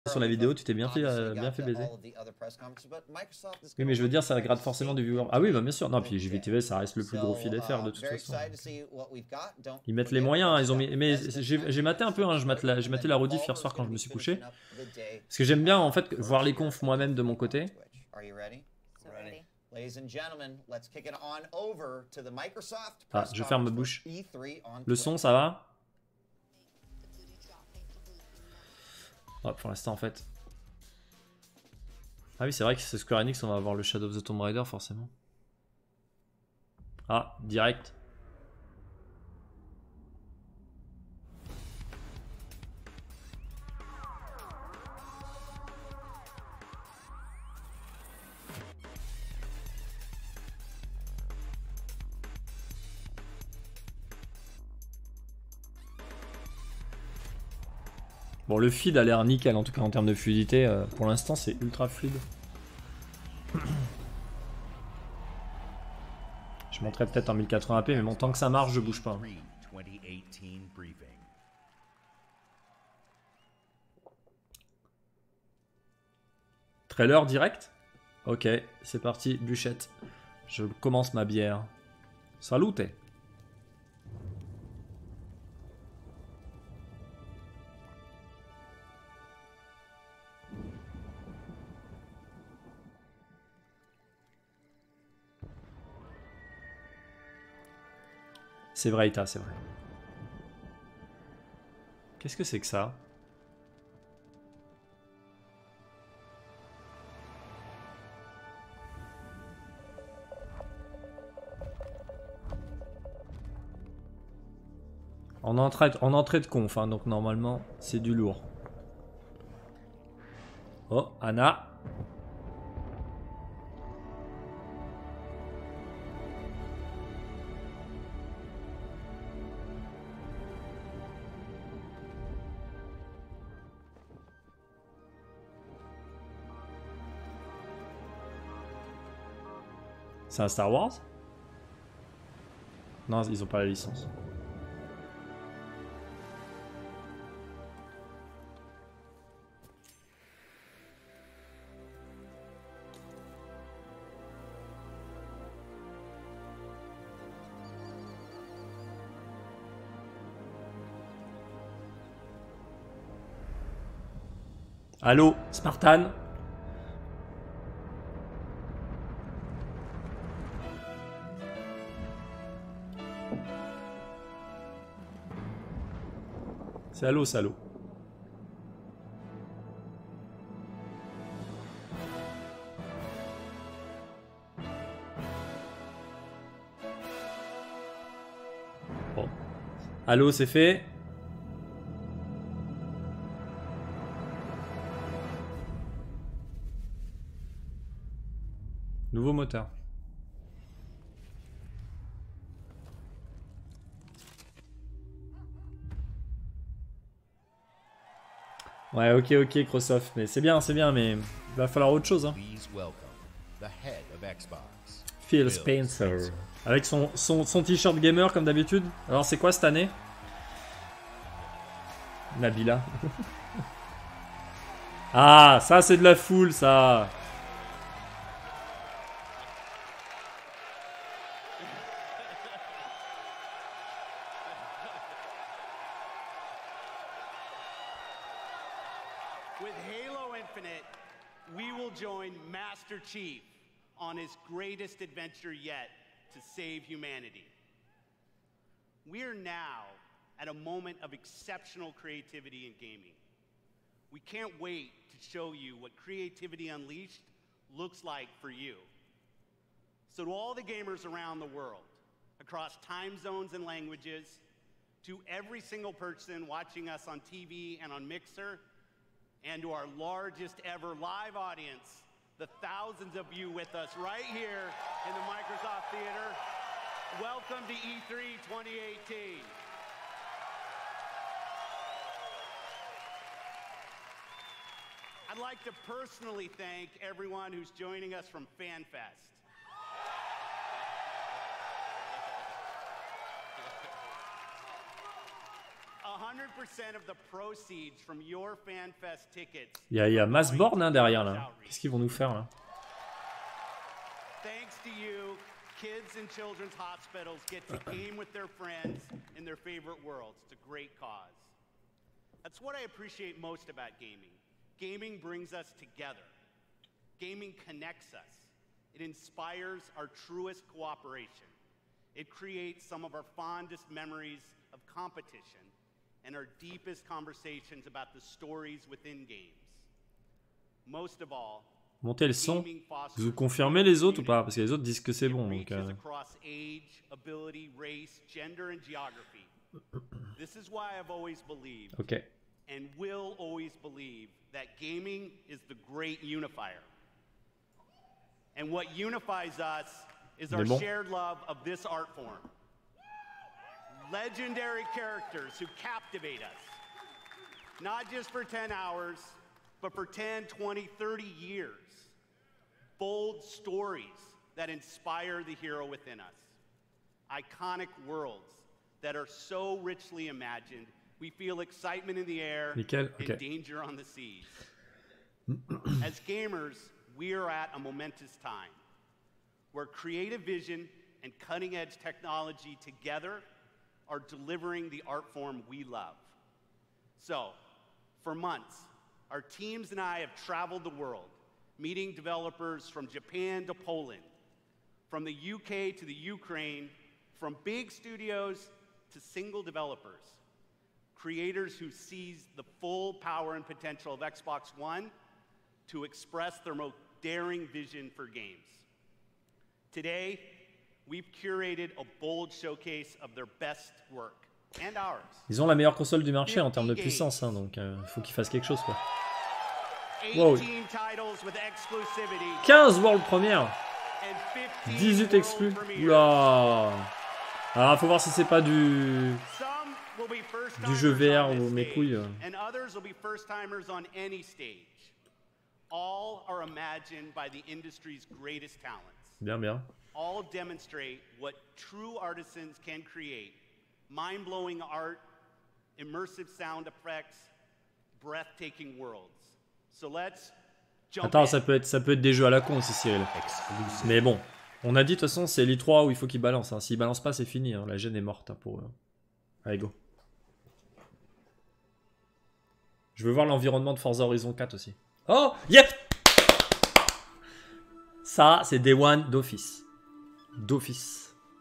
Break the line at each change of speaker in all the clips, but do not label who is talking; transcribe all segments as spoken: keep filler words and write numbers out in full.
sur la vidéo, tu t'es bien fait, euh, bien fait baiser. Oui, mais je veux dire, ça gratte forcément du viewer. Ah oui, bah bien sûr. Non, puis J V T V, ça reste le plus gros fil F R de toute façon. Ils mettent les moyens, hein, ils ont mis... Mais j'ai maté un peu, hein, j'ai maté, la... maté la rediff hier soir quand je me suis couché. Parce que j'aime bien, en fait, voir les confs moi-même de mon côté. Ah, je ferme ma bouche. Le son, ça va? Oh, pour l'instant, en fait. Ah oui, c'est vrai que c'est Square Enix, on va avoir le Shadow of the Tomb Raider, forcément. Ah, direct. Bon, le feed a l'air nickel, en tout cas en termes de fluidité. Euh, pour l'instant, c'est ultra fluide. Je monterai peut-être en mille quatre-vingts p, mais bon, tant que ça marche, je bouge pas. Trailer direct? Ok, c'est parti, bûchette. Je commence ma bière. Salute! C'est vrai, Ita, c'est vrai. Qu'est-ce que c'est que ça? En entrée, en entrée de conf, hein, donc normalement, c'est du lourd. Oh, Anna. C'est un Star Wars? Non, ils ont pas la licence. Allô, Spartan? C'est allô, salaud. Bon. Allô, c'est fait? Nouveau moteur. Ouais, ok, ok, Microsoft, mais c'est bien, c'est bien, mais il va falloir autre chose. Hein. Phil Spencer. Avec son, son, son t-shirt gamer comme d'habitude. Alors c'est quoi cette année? Nabila. Ah, ça c'est de la foule, ça.
With Halo Infinite, we will join Master Chief on his greatest adventure yet to save humanity. We are now at a moment of exceptional creativity in gaming. We can't wait to show you what Creativity Unleashed looks like for you. So to all the gamers around the world, across time zones and languages, to every single person watching us on T V and on Mixer, and to our largest ever live audience, the thousands of you with us right here in the Microsoft Theater, welcome to E three twenty eighteen. I'd like to personally thank everyone who's joining us from FanFest. one
Il y a, il y a Massborn hein, derrière là. Qu'est-ce qu'ils vont nous faire là?
Thanks to you, kids in children's hospitals get to game with their friends in their favorite worlds. It's a great cause. That's what I appreciate most about gaming. Gaming brings us together. Gaming connects us. It inspires our truest cooperation. It creates some of our fondest memories of competition and our deepest conversations about the stories within games. Most of all,
montez le son. Vous confirmez les autres ou pas? Parce que les autres disent que c'est bon. Donc, euh... ok.
And will always believe that gaming is the great unifier. And what unifies us is our shared love of this art form. Legendary characters who captivate us. Not just for ten hours, but for ten, twenty, thirty years. Bold stories that inspire the hero within us. Iconic worlds that are so richly imagined, we feel excitement in the air
Nickel. Okay.
and danger on the seas. As gamers, we are at a momentous time where creative vision and cutting-edge technology together are delivering the art form we love. So, for months, our teams and I have traveled the world, meeting developers from Japan to Poland, from the U K to the Ukraine, from big studios to single developers, creators who seize the full power and potential of Xbox One to express their most daring vision for games. Today, we've curated a bold showcase of their best work and ours.
Ils ont la meilleure console du marché en termes de puissance, hein, donc il euh, faut qu'ils fassent quelque chose, quoi. Wow. quinze World Premiere, dix-huit exclus. Oula. Alors, faut voir si c'est pas du du jeu V R ou mes couilles. Bien, bien.
All demonstrate what true artisans can create. Mind-blowing art, immersive sound effects, breathtaking worlds. So let's jump
Attends,
in.
ça peut être ça peut être des jeux à la con aussi, Cyril. Mais bon, on a dit de toute façon, c'est l'E trois où il faut qu'ils balancent. Hein. S'ils balancent pas, c'est fini. Hein. La gêne est morte hein, pour eux. Allez, go. Je veux voir l'environnement de Forza Horizon quatre aussi. Oh, yep. Ça, c'est Day One d'office. D'office.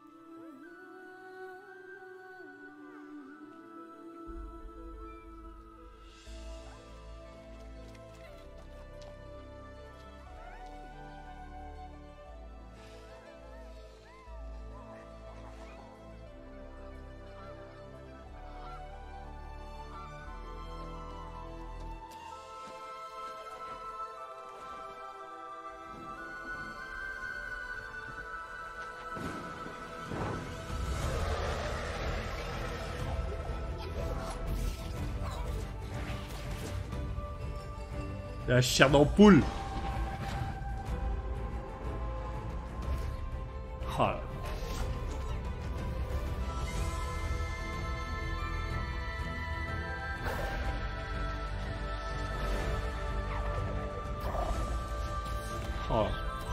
La chair d'ampoule. Oh là. Oh.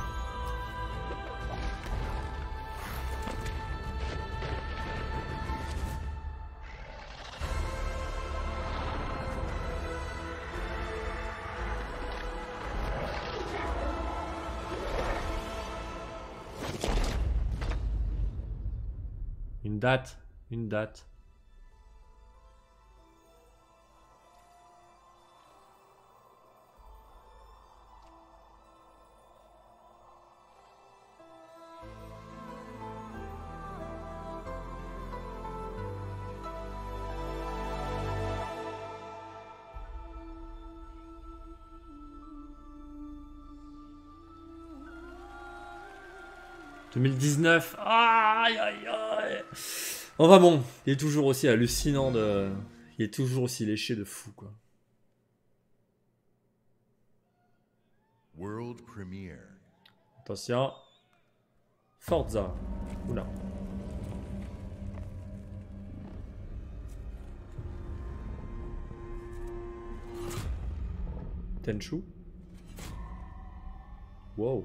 Une date, une date. deux mille dix-neuf. Aïe aïe aïe. Enfin bon, il est toujours aussi hallucinant de... Il est toujours aussi léché de fou, quoi.
World Premiere.
Attention. Forza. Oula. Tenchu. Wow.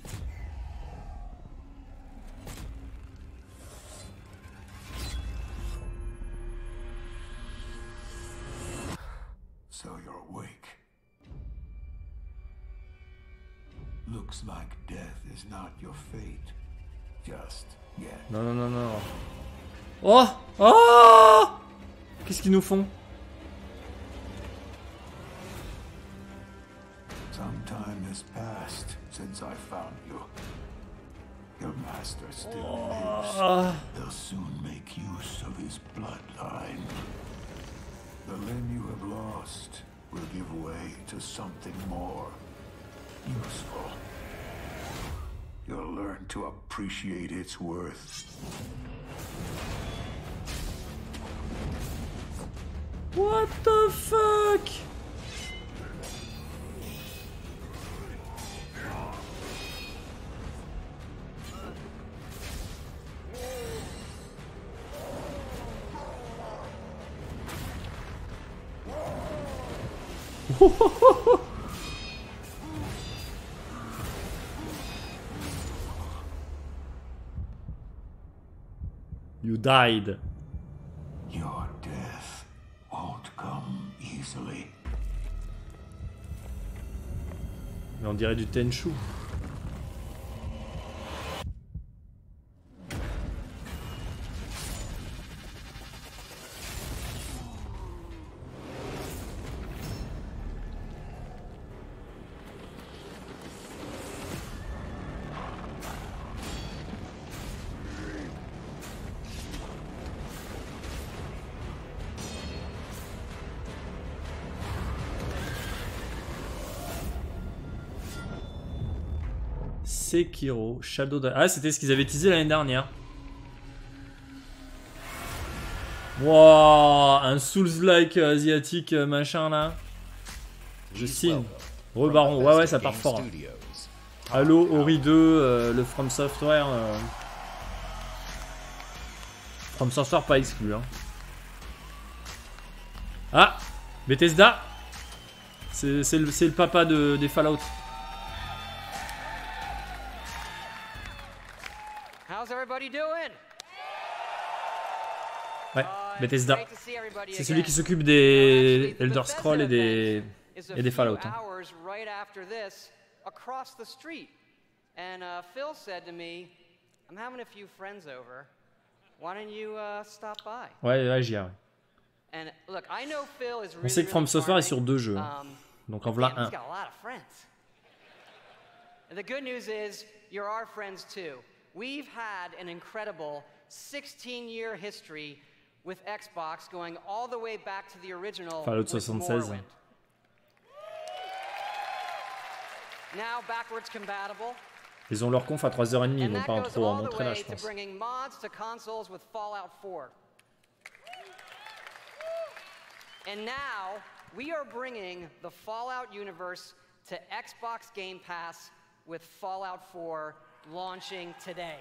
So you're awake. Looks like death is not your fate. Just yet.
Non, non, non, non. Oh! Oh! Qu'est-ce qu'ils nous font?
Some time has passed since I found you. Your master still lives.
Oh.
They'll soon make use of his bloodline. The limb you have lost will give way to something more useful. You'll learn to appreciate its worth.
What the fuck? You died.
Your death won't come easily.
Mais on dirait du Tenchu. Sekiro, Shadow Die. Ah, c'était ce qu'ils avaient teasé l'année dernière. Wow, un Souls-like asiatique machin là. Je signe. Rebaron, ouais ouais ça part fort. Hein. Halo, Ori deux, euh, le From Software. Euh... From Software pas exclu. Hein. Ah, Bethesda. C'est le, le papa de, des Fallout. Ouais, Bethesda. C'est celui qui s'occupe des Elder Scrolls et des, et des Fallout. Hein. Ouais, ouais, j'y ai. On sait que From Software est sur deux jeux. Hein. Donc en voilà un.
The good news is you're our friends too. We've had an incredible sixteen year history with Xbox going all the way back to the original
Fallout soixante-seize.
Now backwards compatible.
Ils ont leur conf à trois heures trente, ils vont pas en trop en montrer là, je pense.
And now we are bringing the Fallout universe to Xbox Game Pass with Fallout four launching today.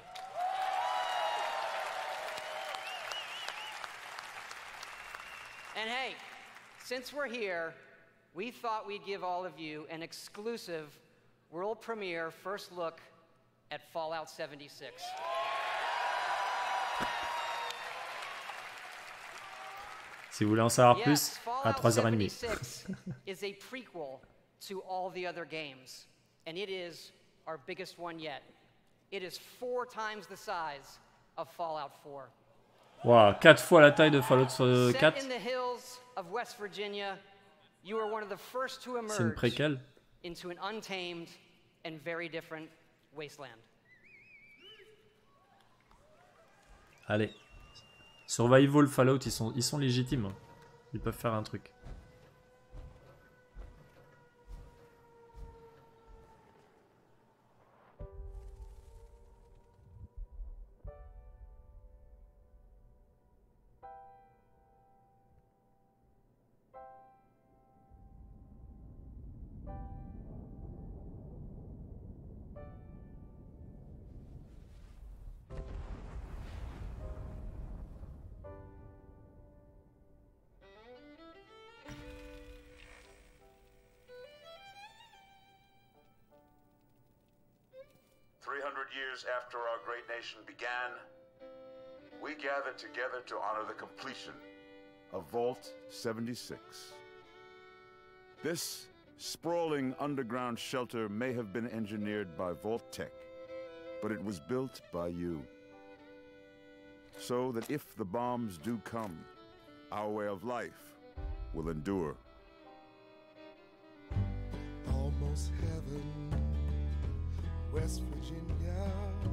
And hey, since we're here, we thought we'd give all of you an exclusive world premiere first look at Fallout seventy-six.
Si vous voulez en savoir plus,
yes,
à trois heures trente.
seventy-six is a prequel to all the other games, and it is our biggest one yet. It is four times the size of Fallout four.
Wow, quatre fois la taille de Fallout quatre.
Set in the hills of West Virginia, you are one of the first to emerge
C'est une préquelle.
Into an untamed and very different wasteland.
Allez. Survival Fallout, ils sont, ils sont légitimes. Ils peuvent faire un truc.
years after our great nation began, we gathered together to honor the completion of Vault seventy-six. This sprawling underground shelter may have been engineered by Vault Tech, but it was built by you. So that if the bombs do come, our way of life will endure.
Almost heaven, West Virginia,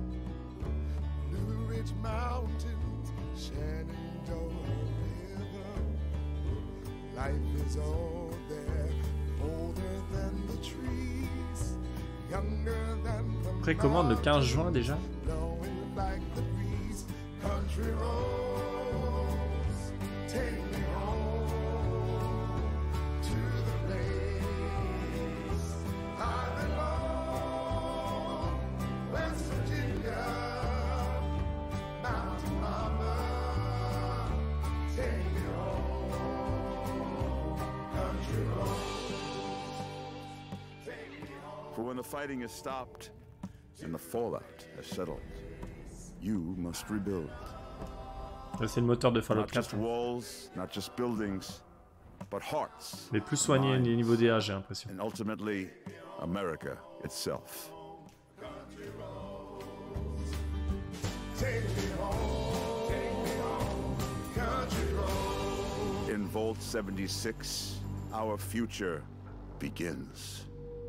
Blue Ridge Mountains, Shenandoah River. Life is all there, older than the trees, younger than the
Précommande le quinze juin déjà.
blowing like the breeze. Country roads, take me home to the place I belong. West Virginia, Mountain Mama, take me home. Country roads, take me home.
For when the fighting is stopped and the fallout has settled, you must rebuild.
C'est le moteur de Fallout
Not just
quatre.
walls, not just buildings, but hearts.
Mais plus soigné
minds,
les niveaux D A, j'ai l'impression.
and ultimately, America itself.
Take me home, take me home, country road.
In Vault seventy-six, our future begins.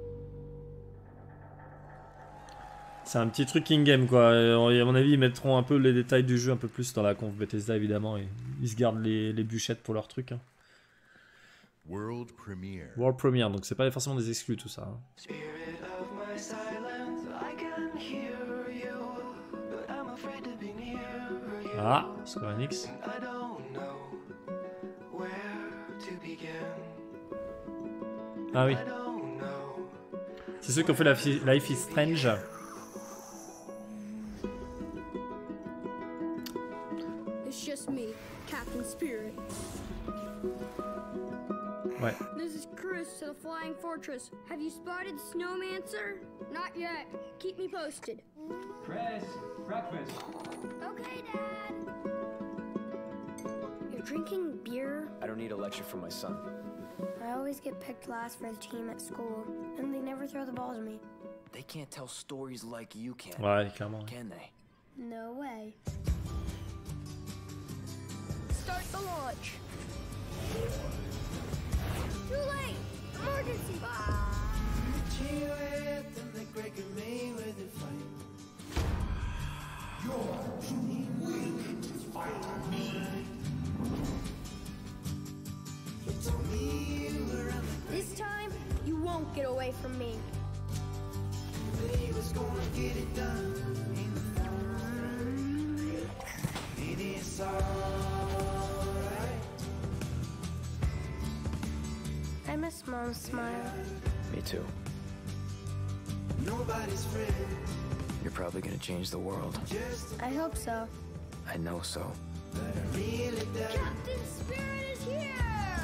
C'est un petit truc in-game quoi. Et à mon avis, ils mettront un peu les détails du jeu un peu plus dans la conf Bethesda évidemment. Et ils se gardent les, les bûchettes pour leur truc. Hein.
World premiere.
World Premiere, donc c'est pas forcément des exclus tout ça. Hein.
Spirit of my silence, I can hear you, but I'm afraid to be near you.
Ah, Square Enix.
I don't know where to begin.
Ah oui.
I don't know.
C'est ceux qui ont fait la fi- Life is Strange.
It's just me, Captain Spirit.
Ouais.
This is Chris to the Flying Fortress. Have you spotted Snowmancer? Not yet. Keep me posted.
Chris, breakfast.
Okay, Dad. You're drinking beer?
I don't need a lecture from my son.
I always get picked last for the team at school, and they never throw the ball to me.
They can't tell stories like you can.
Ouais, clairement.
Can they?
No way. Start the launch. Too late! Emergency! This time, you won't get away from me. I miss Mom's smile.
Me too. You're probably gonna change the world.
I hope so.
I know so.
Captain Spirit is here!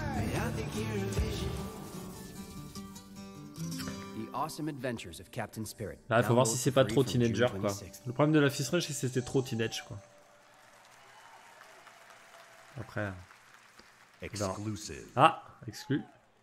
The Awesome Adventures of Captain Spirit.
Là, il faut voir si c'est pas trop teenager quoi. Le problème de la Life is Strange, c'est que c'était trop teenage quoi. Après.
Exclusive.
Ah, exclu.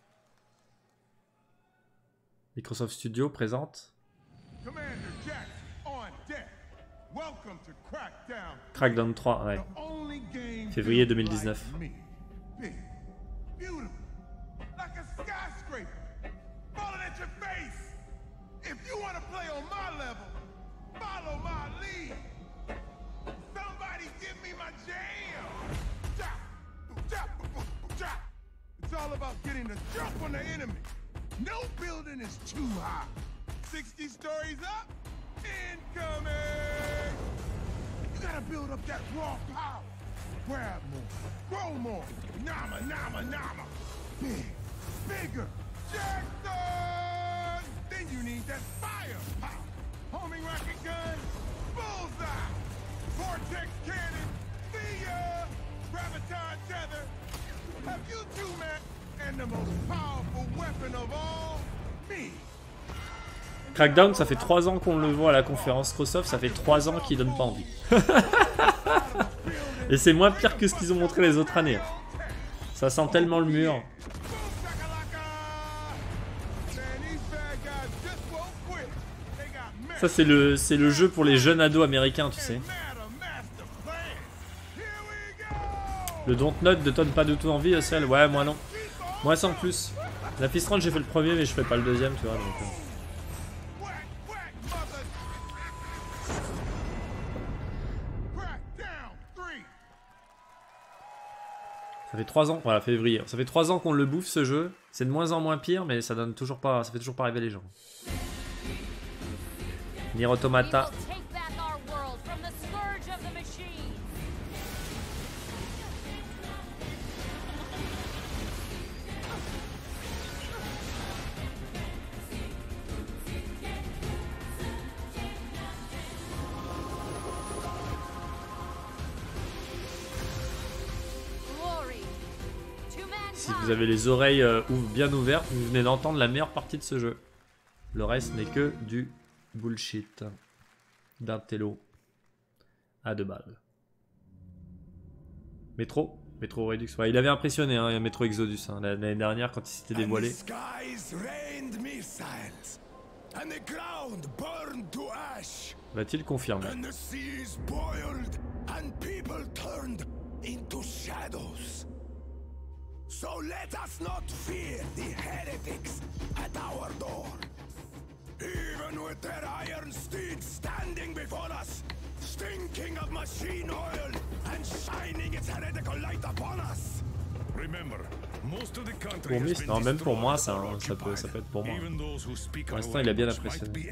Microsoft Studio présente
Commander Jack on deck. Welcome to Crackdown.
Crackdown trois, ouais.
The only game
Février
built
deux mille dix-neuf.
like me. Big, beautiful, like a skyscraper, falling at your face. If you want to play on my level, follow my lead. Somebody give me my jam. Chop, chop, chop. It's all about getting the jump on the enemy. No building is too high. sixty stories up, incoming! You gotta build up that raw power. Grab more, grow more. Nama, nama, nama. Big, bigger. Jackson! Then you need that firepower. Homing rocket gun, bullseye. Vortex cannon, see ya. Graviton tether. Have you two met? And the most powerful weapon of all, me. And
Crackdown, ça fait trois ans qu'on le voit à la conférence Microsoft, ça fait trois ans qu'il donne pas envie. Et c'est moins pire que ce qu'ils ont montré les autres années. Ça sent tellement le mur. Ça c'est le, c'est le jeu pour les jeunes ados américains, tu sais. Le Dontnod ne donne pas du tout envie, Ocel. Ouais, moi non. Moi sans plus. La Fist Range, j'ai fait le premier, mais je fais pas le deuxième, tu vois. Donc, euh... Ça fait trois ans, voilà, février. Ça fait trois ans qu'on le bouffe ce jeu. C'est de moins en moins pire, mais ça donne toujours pas, ça fait toujours pas rêver les gens. Nier Automata. Si vous avez les oreilles euh, bien ouvertes, vous venez d'entendre la meilleure partie de ce jeu. Le reste n'est que du bullshit. D'un télo à deux balles. Métro Métro Redux. Ouais, il avait impressionné, hein, Métro Exodus, hein, l'année dernière quand il s'était dévoilé. Va-t-il confirmer?
So let us not fear the heretics at our door. Even with their iron steeds standing before us, stinking of machine oil and shining its heretical light upon us. Remember, most of the country
pour lui, non, même pour moi, ça, ça, peut, ça peut être pour moi. Pour l'instant, il a bien impressionné.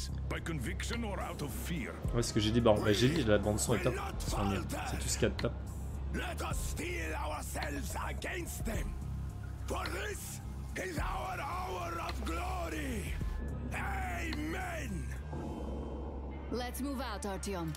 Ouais, ce que j'ai dit, bah, bah, j'ai dit, la bande son est top. C'est tout ce qu'il y a de top.
Let us steel ourselves against them, for this is our hour of glory. Amen.
Let's move out, Artyom.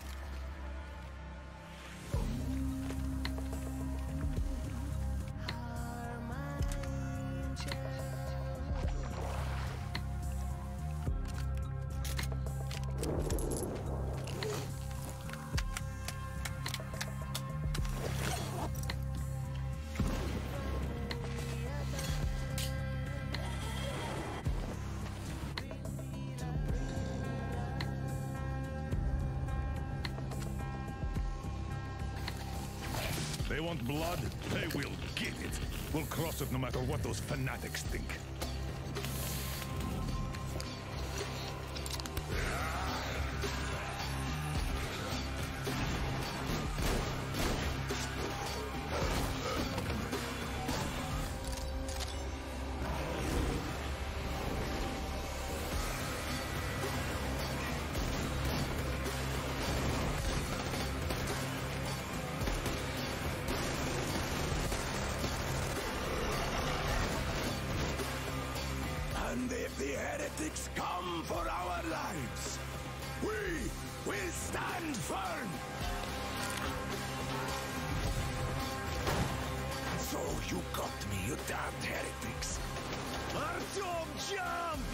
They want blood, they will get it. We'll cross it no matter what those fanatics think. And if the heretics come for our lives, we will stand firm. So you got me, you damned heretics. Artyom, jump!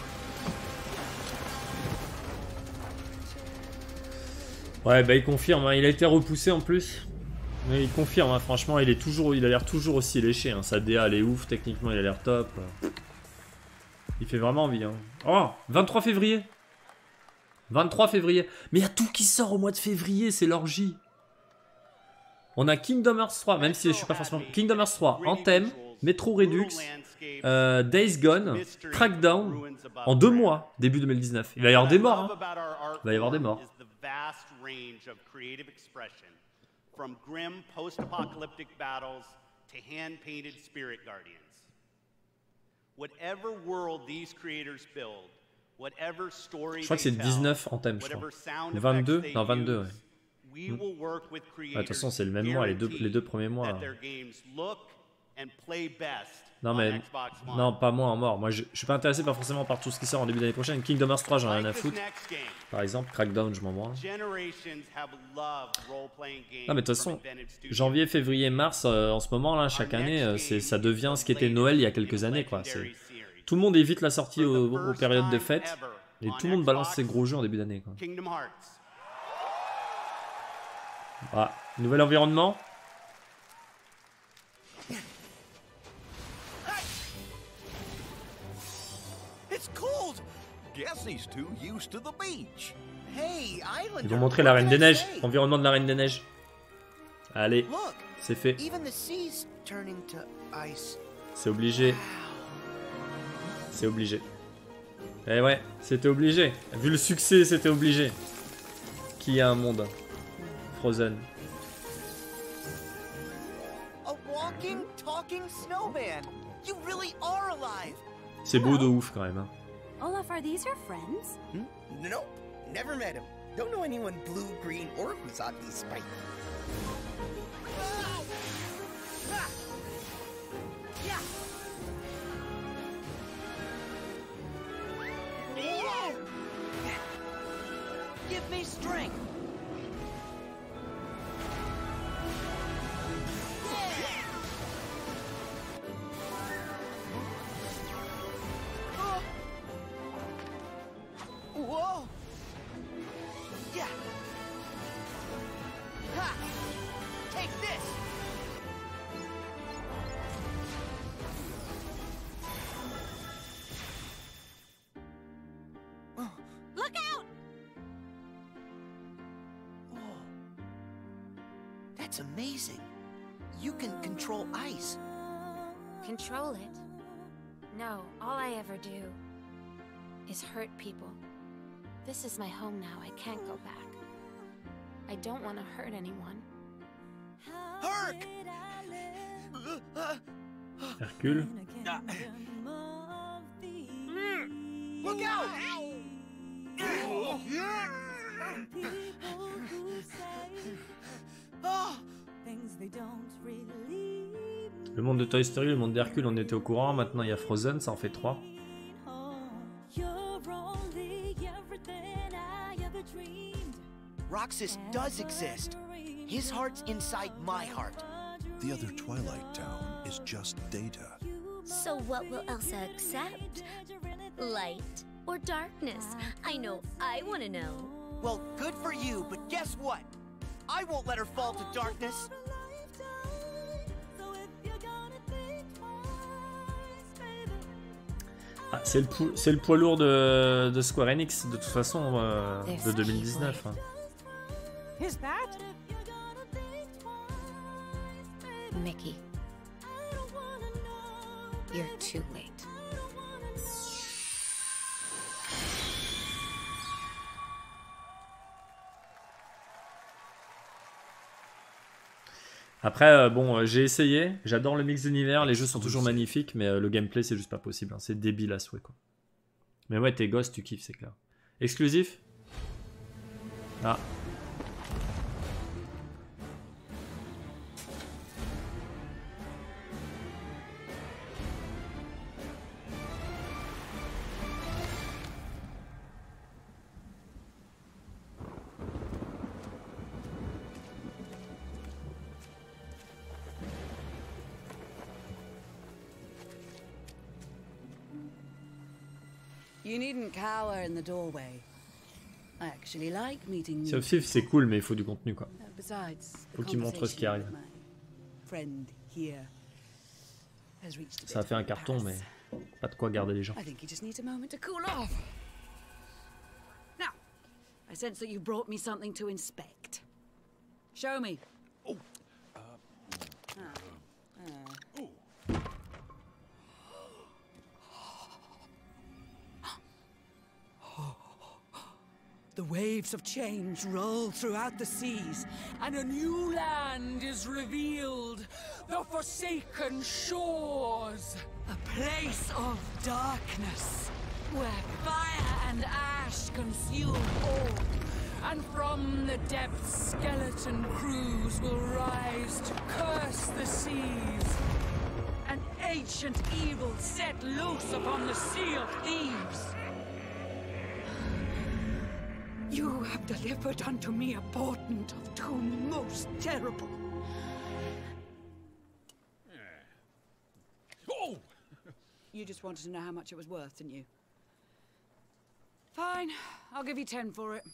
Ouais, bah il confirme, hein. Il a été repoussé en plus. Mais il confirme, hein. Franchement, il est toujours, il a l'air toujours aussi léché. Hein. Sa D A, elle est ouf, techniquement, il a l'air top. Il fait vraiment envie. Hein. Oh, vingt-trois février. vingt-trois février. Mais il y a tout qui sort au mois de février, c'est l'orgie. On a Kingdom Hearts trois, même si je suis pas forcément... Kingdom Hearts trois, Anthem, Metro Redux, euh, Days Gone, Crackdown, en deux mois, début deux mille dix-neuf. Il va y avoir des morts. Hein. Il va y avoir des morts.
Whatever world these creators build, whatever story
je crois que c'est le dix-neuf en thème, je crois. Le vingt-deux, non vingt-deux, ouais.
We will work with
creators. De toute façon, c'est le même mois, les deux, les deux premiers mois. Non mais, non pas moi en mort. Moi je, je suis pas intéressé par forcément par tout ce qui sort en début d'année prochaine. Kingdom Hearts trois, j'en ai rien à foutre. Par exemple, Crackdown, je m'en branle. Non mais de toute façon, janvier, février, mars, euh, en ce moment là, chaque année, euh, ça devient ce qu'était Noël il y a quelques années quoi. Tout le monde évite la sortie aux, aux périodes de fête. Et tout le monde balance ses gros jeux en début d'année.
Kingdom Hearts.
Ah, nouvel environnement.
It's cold. Guess he's too used to the beach. Hey,
Ils vont montrer la Reine des Neiges, environnement de la Reine des Neiges. Allez, c'est fait. C'est obligé. C'est obligé. Eh ouais, c'était obligé. Vu le succès, c'était obligé. Qui a un monde? Frozen. C'est beau de ouf quand même. Hein.
Olaf, are these your friends?
Hmm? Nope, never met him. Don't know anyone blue, green, or Kusaki Spike.
Give me strength. Whoa! Yeah. Ha! Take this.
Look out!
Whoa. That's amazing. You can control ice.
Control it? No, all I ever do is hurt people. This is my home now. I can't go back. I don't want to hurt anyone.
Herc!
Hercule.
Look out!
Le monde de Toy Story, le monde d'Hercule, on était au courant. Maintenant, il y a Frozen, ça en fait trois.
Roxas does exist. His heart's inside my heart.
The other Twilight Town is just data.
So what will Elsa accept? Light or darkness? I know I want to know.
Well, good for you, but guess what? I won't let her fall to darkness.
Ah, c'est le, pou le poids lourd de, de Square Enix, de toute façon, euh, de deux mille dix-neuf. Hein.
Is that? Mickey, you're too late.
Après, euh, bon, euh, j'ai essayé, j'adore le mix d'univers, les jeux sont toujours magnifiques, mais euh, le gameplay, c'est juste pas possible. Hein. C'est débile à souhait, quoi. Mais ouais, t'es gosse, tu kiffes, c'est clair. Exclusif? Ah.
You needn't cower in the doorway. I actually like meeting
Sea of Thieves, c'est cool, mais il faut du contenu, quoi.
Besides,
Faut qu'il montre ce qui arrive.
Friend here has reached
Ça a fait un carton, mais pas de quoi garder les gens.
I think he just needs a moment to cool off. Now, I sense that you brought me something to inspect. Show me. Oh. Uh, ah. Uh. The waves of change roll throughout the seas, and a new land is revealed. The Forsaken Shores. A place of darkness, where fire and ash consume all. And from the depths, skeleton crews will rise to curse the seas. An ancient evil set loose upon the Sea of Thieves. You have delivered unto me a portent of doom most terrible. Oh! You just wanted to know how much it was worth, didn't you? Fine. Fine, I'll give you ten for it.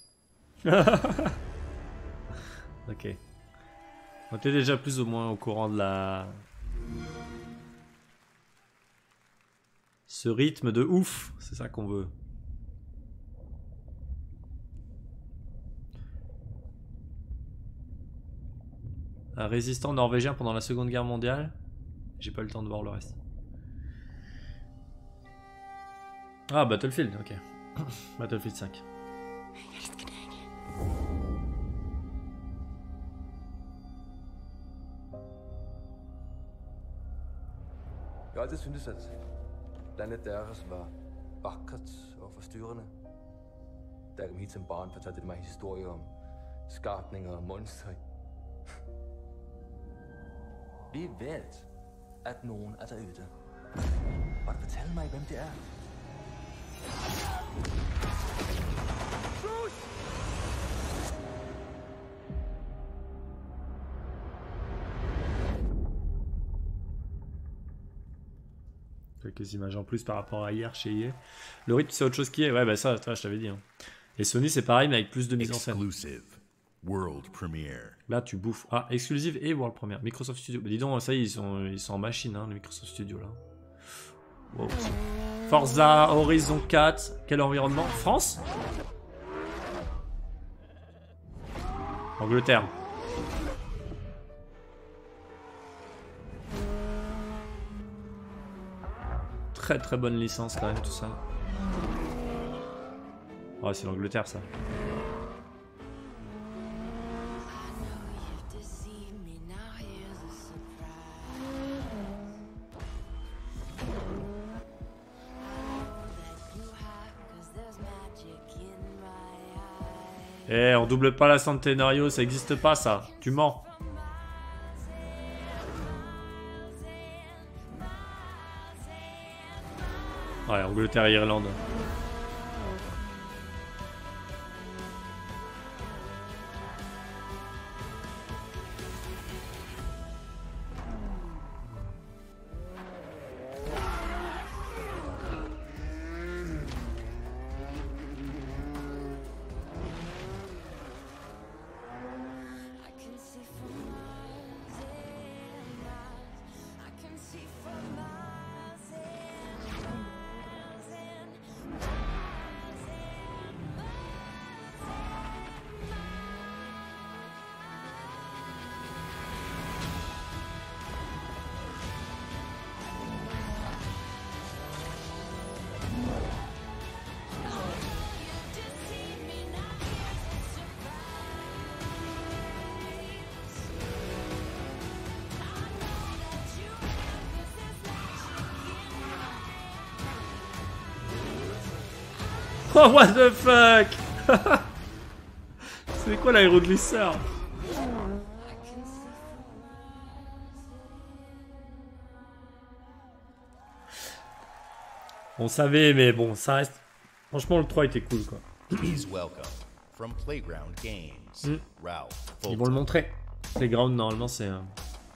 Ok. On était déjà plus ou moins au courant de la... Ce rythme de ouf, c'est ça qu'on veut. Un résistant norvégien pendant la Seconde Guerre mondiale. J'ai pas eu le temps de voir le reste. Ah, Battlefield, ok. Battlefield cinq.
Jeg har altid syntes, at landet deres var vakkert og forstyrrende. Da jeg kom hit som barn, fortalte de mig historier om skabninger og monstre. Vi vet, at nogen er derude. Bare du fortælle mig, hvem det er.
Quelques images en plus par rapport à hier chez E A. Le rythme, c'est autre chose qui est. Ouais, bah ça, toi, je t'avais dit. Hein. Et Sony, c'est pareil, mais avec plus de mise en scène.
Exclusive. World Premiere.
Là, tu bouffes. Ah, exclusive et World Premiere. Microsoft Studio. Bah, dis donc, ça y est, ils sont, ils sont en machine, hein, le Microsoft Studio, là. Wow. Forza Horizon quatre. Quel environnement? France? Angleterre. Très très bonne licence quand même tout ça. Oh, c'est l'Angleterre ça. Eh, on double pas la Centenario, ça existe pas ça. Tu mens. Ouais, Angleterre et Irlande. Oh, what the fuck. C'est quoi l'aéroglisseur? On savait, mais bon, ça reste... Franchement, le trois était cool, quoi.
Please welcome from Playground Games,
Mm.
Ralph
Ils vont le montrer. Playground, normalement, c'est... Euh...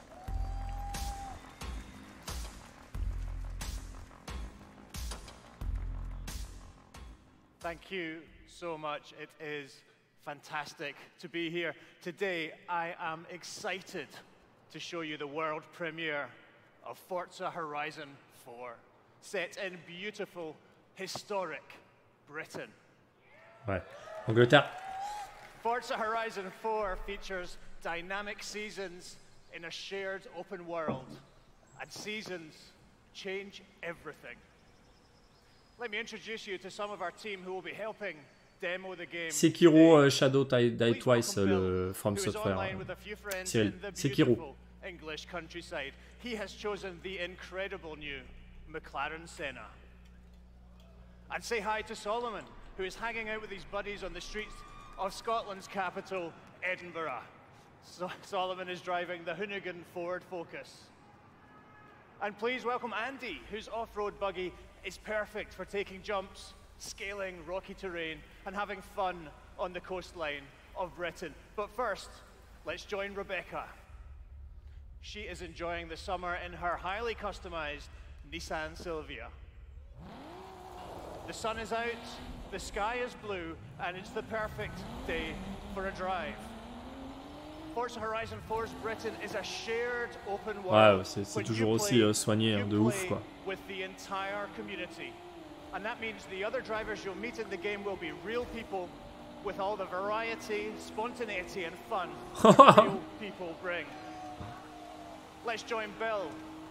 Thank you so much. It is fantastic to be here. Today, I am excited to show you the world premiere of Forza Horizon four, set in beautiful, historic Britain.
Ouais. Angleterre.
Forza Horizon four features dynamic seasons in a shared open world, and seasons change everything. Let me introduce you to some of our team who will be helping demo the game.
Sekiro uh, Shadow Die, Die Twice, uh, le From Software. Cyril. Sekiro.
English countryside. He has chosen the incredible new McLaren Senna. And say hi to Solomon, who is hanging out with his buddies on the streets of Scotland's capital, Edinburgh. So Solomon is driving the Hoonigan Ford Focus. And please welcome Andy, whose off-road buggy is perfect for taking jumps, scaling rocky terrain, and having fun on the coastline of Britain. But first, let's join Rebecca. She is enjoying the summer in her highly customized Nissan Silvia. The sun is out, The sky is blue, and it's the perfect day for a drive. Forza Horizon four's Britain is a shared open world.
Ouais, c'est toujours aussi euh, soigné, hein, de ouf, quoi.
With the entire community. And that means the other drivers you'll meet in the game will be real people with all the variety, spontaneity, and fun real people bring. Let's join Bill.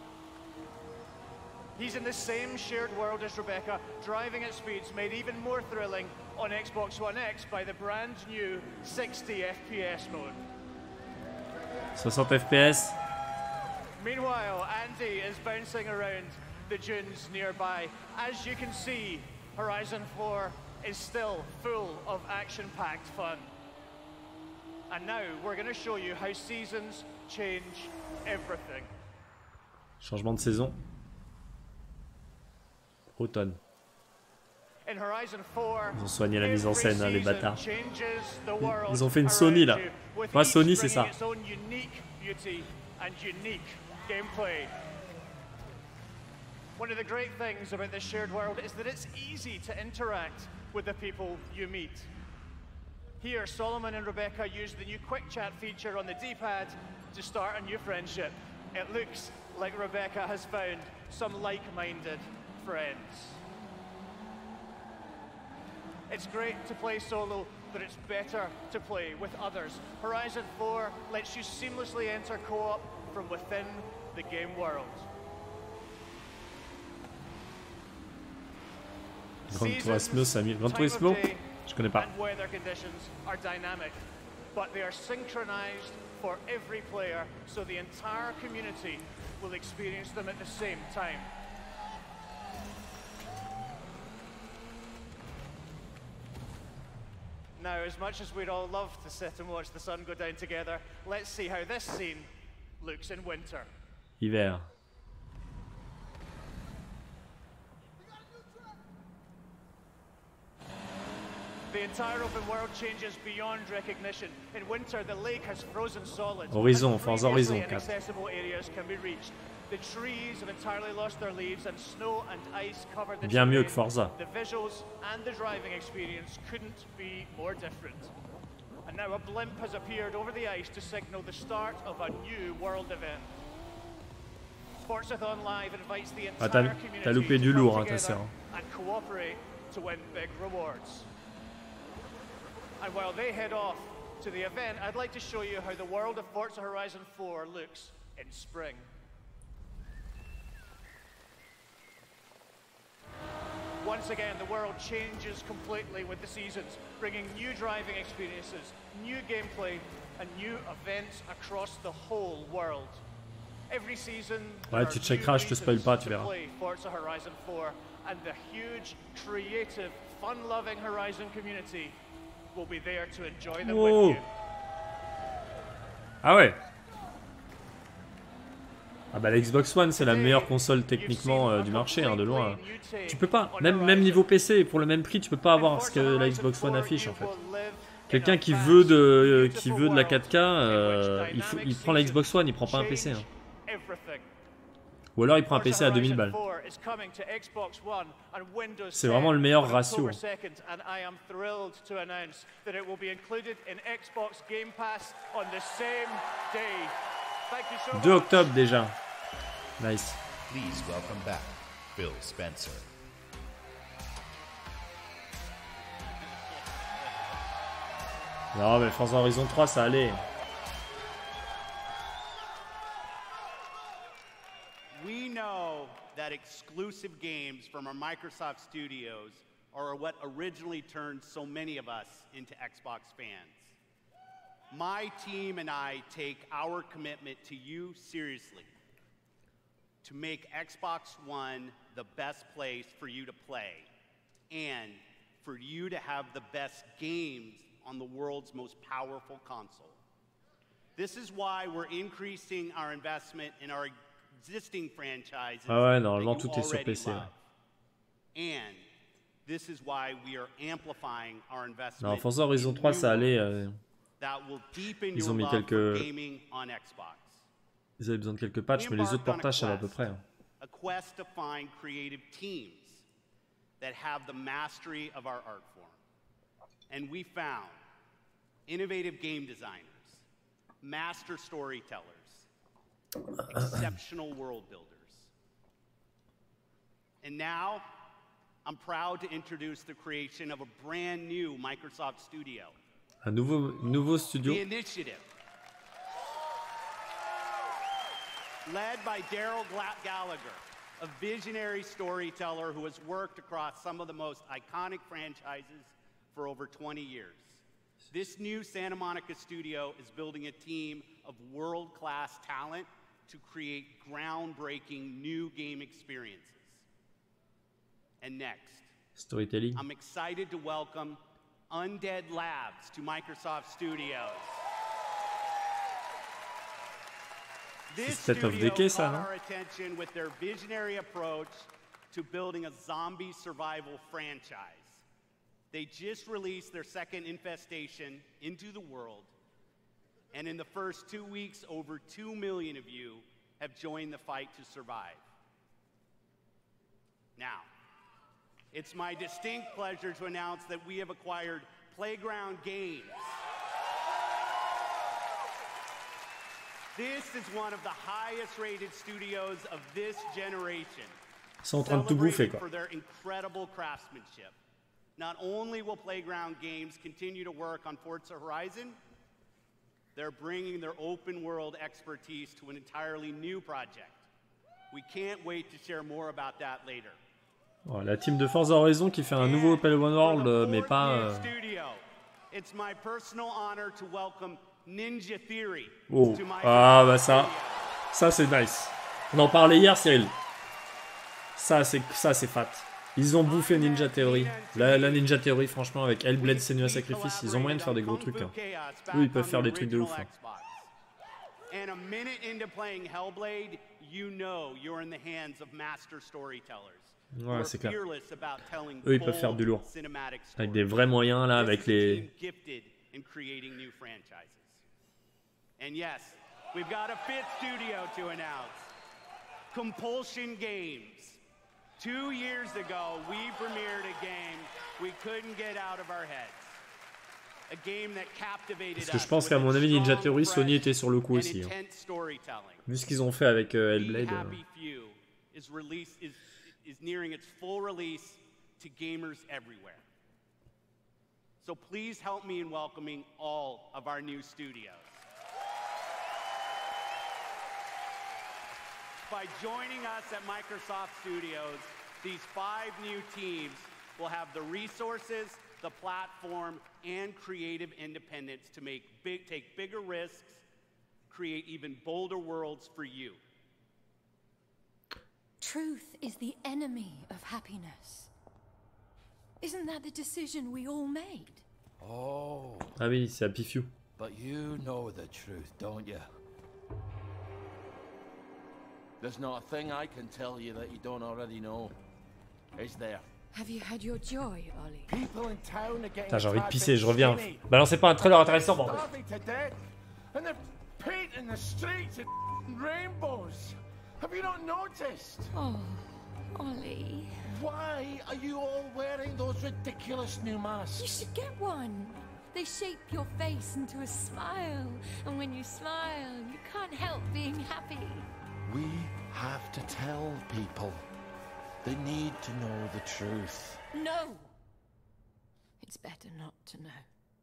He's in the same shared world as Rebecca, driving at speeds made even more thrilling on Xbox One X by the brand new sixty F P S mode.
sixty F P S.
Meanwhile, Andy is bouncing around the dunes nearby. As you can see, Horizon four is still full of action-packed fun. And now we're going to show you how seasons change everything.
Changement de saison. Automne.
In Horizon four,
ils ont soigné la mise en scène, hein, les bâtards. Ils ont fait une Sony là. Moi, Sony, c'est ça.
One of the great things about this shared world is that it's easy to interact with the people you meet. Here, Solomon and Rebecca use the new quick chat feature on the D-pad to start a new friendship. It looks like Rebecca has found some like-minded friends. It's great to play solo, but it's better to play with others. Horizon four lets you seamlessly enter co-op from within the game world.
Gran Turismo, Gran Turismo, je connais pas.
And weather conditions are dynamic, but they are synchronized for every player, so the entire community will experience them at the same time. Now, as much as we'd all love to sit and watch the sun go down together, let's see how this scene looks in winter.
Hiver.
The entire open world changes beyond recognition. In winter, the lake has frozen solid.
Horizon, Forza Horizon quatre.
Inaccessible areas can be reached. The trees have entirely lost their leaves, and snow and ice cover the
Bien mieux
terrain.
que Forza.
The visuals and the driving experience couldn't be more different. And now a blimp has appeared over the ice to signal the start of a new world event. Forzathon Live invites the entire
Ah, t'as,
community
t'as loupé
to
du
come
lourd, hein, ta
together
sœur.
and cooperate to win big rewards. And while they head off to the event, I'd like to show you how the world of Forza Horizon four looks in spring. Once again, the world changes completely with the seasons, bringing new driving experiences, new gameplay, and new events across the whole world. Every season,
Ouais, tu checkeras, je te spoil pas, tu verras.
play Forza Horizon four, and the huge, creative, fun-loving Horizon community will be there to enjoy them
Wow.
with you.
Ah ouais. Ah bah la Xbox One c'est la meilleure console techniquement euh, du marché, hein, de loin. Tu peux pas, même, même niveau P C, pour le même prix, tu peux pas avoir ce que la Xbox One affiche en fait. Quelqu'un qui veut de euh, qui veut de la quatre K, euh, il, faut, il prend la Xbox One, il prend pas un P C. Hein. Ou alors il prend un P C à deux mille balles. C'est vraiment le meilleur ratio. deux octobre déjà. Nice.
Please welcome back Phil Spencer.
Non mais Forza Horizon trois ça allait.
We know that exclusive games from our Microsoft studios are what originally turned so many of us into Xbox fans. My team and I take our commitment to you seriously, to make Xbox One the best place for you to play, and for you to have the best games on the world's most powerful console. This is why we're increasing our investment in our existing franchises.
Ah ouais, normalement tout est sur P C.
Love. And this is why we are amplifying our investment.
Non, Forza Horizon trois ça allait. Euh... Ils ont mis quelques... Ils avaient besoin de quelques patchs, mais les autres portages, ça va à peu près.
that have the mastery of our art form. And we found innovative game designers, master storytellers, exceptional world builders. And now, I'm proud to introduce the creation of a brand new Microsoft studio.
Un nouveau, nouveau studio.
The Initiative. Led by Daryl Gallagher, a visionary storyteller who has worked across some of the most iconic franchises for over twenty years. This new Santa Monica studio is building a team of world-class talent to create groundbreaking new game experiences. And next,
storytelling.
I'm excited to welcome Undead Labs to Microsoft Studios. This studio caught our attention with their visionary approach to building a zombie survival franchise. They just released their second Infestation into the world, and in the first two weeks, over two million of you have joined the fight to survive. Now, it's my distinct pleasure to announce that we have acquired Playground Games. This is one of the highest rated studios of this generation.
Ils sont en train de tout bouffer, quoi.
For their incredible craftsmanship. Not only will Playground Games continue to work on Forza Horizon, they're bringing their open world expertise to an entirely new project. We can't wait to share more about that later.
Oh, la team de Forza Horizon qui fait un nouveau Open World, euh, mais pas. Euh...
It's my personal honor to welcome Ninja Theory.
Oh, ah bah ça, ça c'est nice. On en parlait hier, Cyril. Ça c'est ça c'est fat. Ils ont bouffé Ninja Theory. La, la Ninja Theory, franchement, avec Hellblade, Senua's Sacrifice, ils ont moyen de faire des gros trucs. Hein. Eux, ils peuvent faire des trucs de ouf. Hein.
And a minute into playing Hellblade, you know you're in the hands of master storytellers.
Ouais, c'est clair. Eux, ils peuvent faire du lourd. Avec des vrais moyens, là, avec les...
And yes, we've got a fifth studio to announce. Compulsion Games. Two years ago, we premiered a game we couldn't get out of our heads. A game that captivated us.
Parce que je pense qu'à mon avis, Ninja Theory, Sony était sur le coup aussi. Hein. Vu ce qu'ils ont fait avec euh, Hellblade. Euh...
is nearing its full release to gamers everywhere. So please help me in welcoming all of our new studios. By joining us at Microsoft Studios, these five new teams will have the resources, the platform, and creative independence to make big, take bigger risks, create even bolder worlds for you.
Truth is the enemy of happiness. Isn't that the decision we all made?
Oh.
Ah oui, c'est Happy Few.
But you know the truth, don't you? There's not a thing I can tell you that you don't already know. Is there?
Have you had your joy, Ollie?
People in town are getting
Putain, j'ai envie de pisser, je reviens. Balancez pas un trailer intéressant, bordel.
And they're painting the streets in rainbows. Have you not noticed?
Oh, Ollie.
Why are you all wearing those ridiculous new masks?
You should get one. They shape your face into a smile. And when you smile, you can't help being happy.
We have to tell people. They need to know the truth.
No! It's better not to know.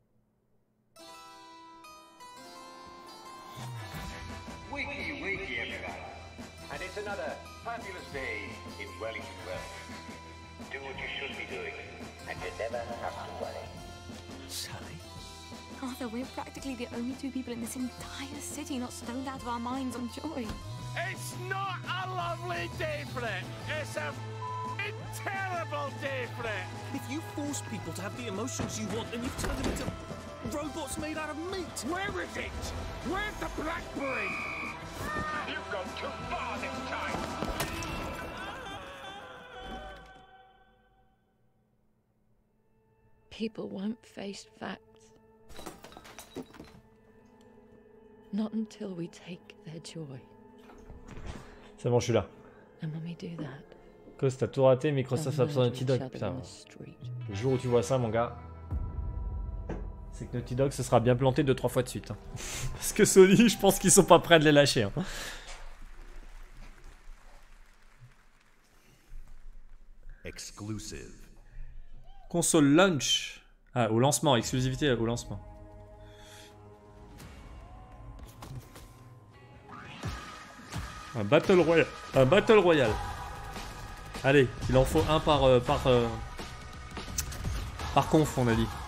Wakey, wakey, everybody. And it's another fabulous day in Wellington Wells. Do what you should be doing, and you never have to worry.
Sally?
Arthur, we're practically the only two people in this entire city not stoned out of our minds on joy.
It's not a lovely day for it. It's a terrible day for it.
If you force people to have the emotions you want, then you've turned them into robots made out of meat.
Where is it? Where's the blackberry?
You've gone too far this time.
People won't face facts. Not until we take their joy.
C'est bon, je suis là.
And when we do that,
Cause t'as tout raté, Microsoft absent Naughty Dog, putain. Le jour où tu vois ça, mon gars, c'est que Naughty Dog se sera bien planté deux trois fois de suite. Hein. Parce que Sony, je pense qu'ils sont pas prêts de les lâcher. Hein.
Exclusive.
Console launch. Ah, au lancement, exclusivité au lancement. Un Battle Royale. Un Battle Royale. Allez, il en faut un par euh, par euh, par conf, on a dit.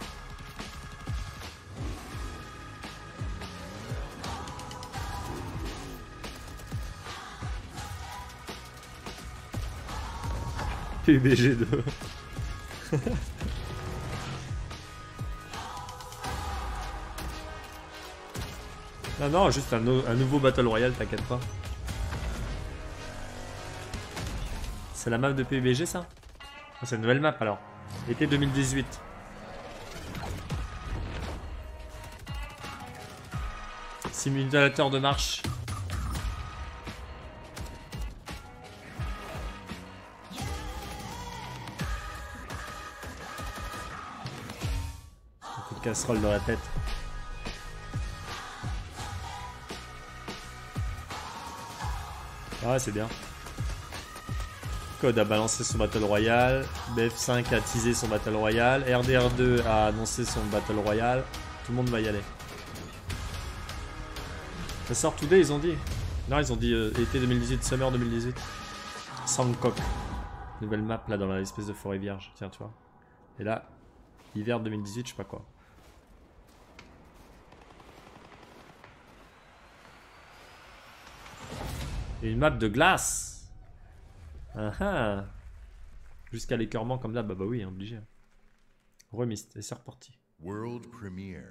P U B G deux. Non, non, juste un, no un nouveau Battle Royale, t'inquiète pas. C'est la map de P U B G, ça? Oh, c'est une nouvelle map, alors. Été deux mille dix-huit. Simulateur de marche. Un coup de casserole dans la tête. Ah, c'est bien. Code a balancé son Battle Royale. B F cinq a teasé son Battle Royale. R D R deux a annoncé son Battle Royale. Tout le monde va y aller. Ça sort today, ils ont dit. Non, ils ont dit euh, été deux mille dix-huit, Summer deux mille dix-huit. Sangkok. Nouvelle map là dans l'espèce de forêt vierge. Tiens, tu vois. Et là, hiver deux mille dix-huit, je sais pas quoi. Et une map de glace. Ah ah. Jusqu'à l'écœurement comme là, bah bah oui, obligé. Remist, et c'est reparti.
World Premiere.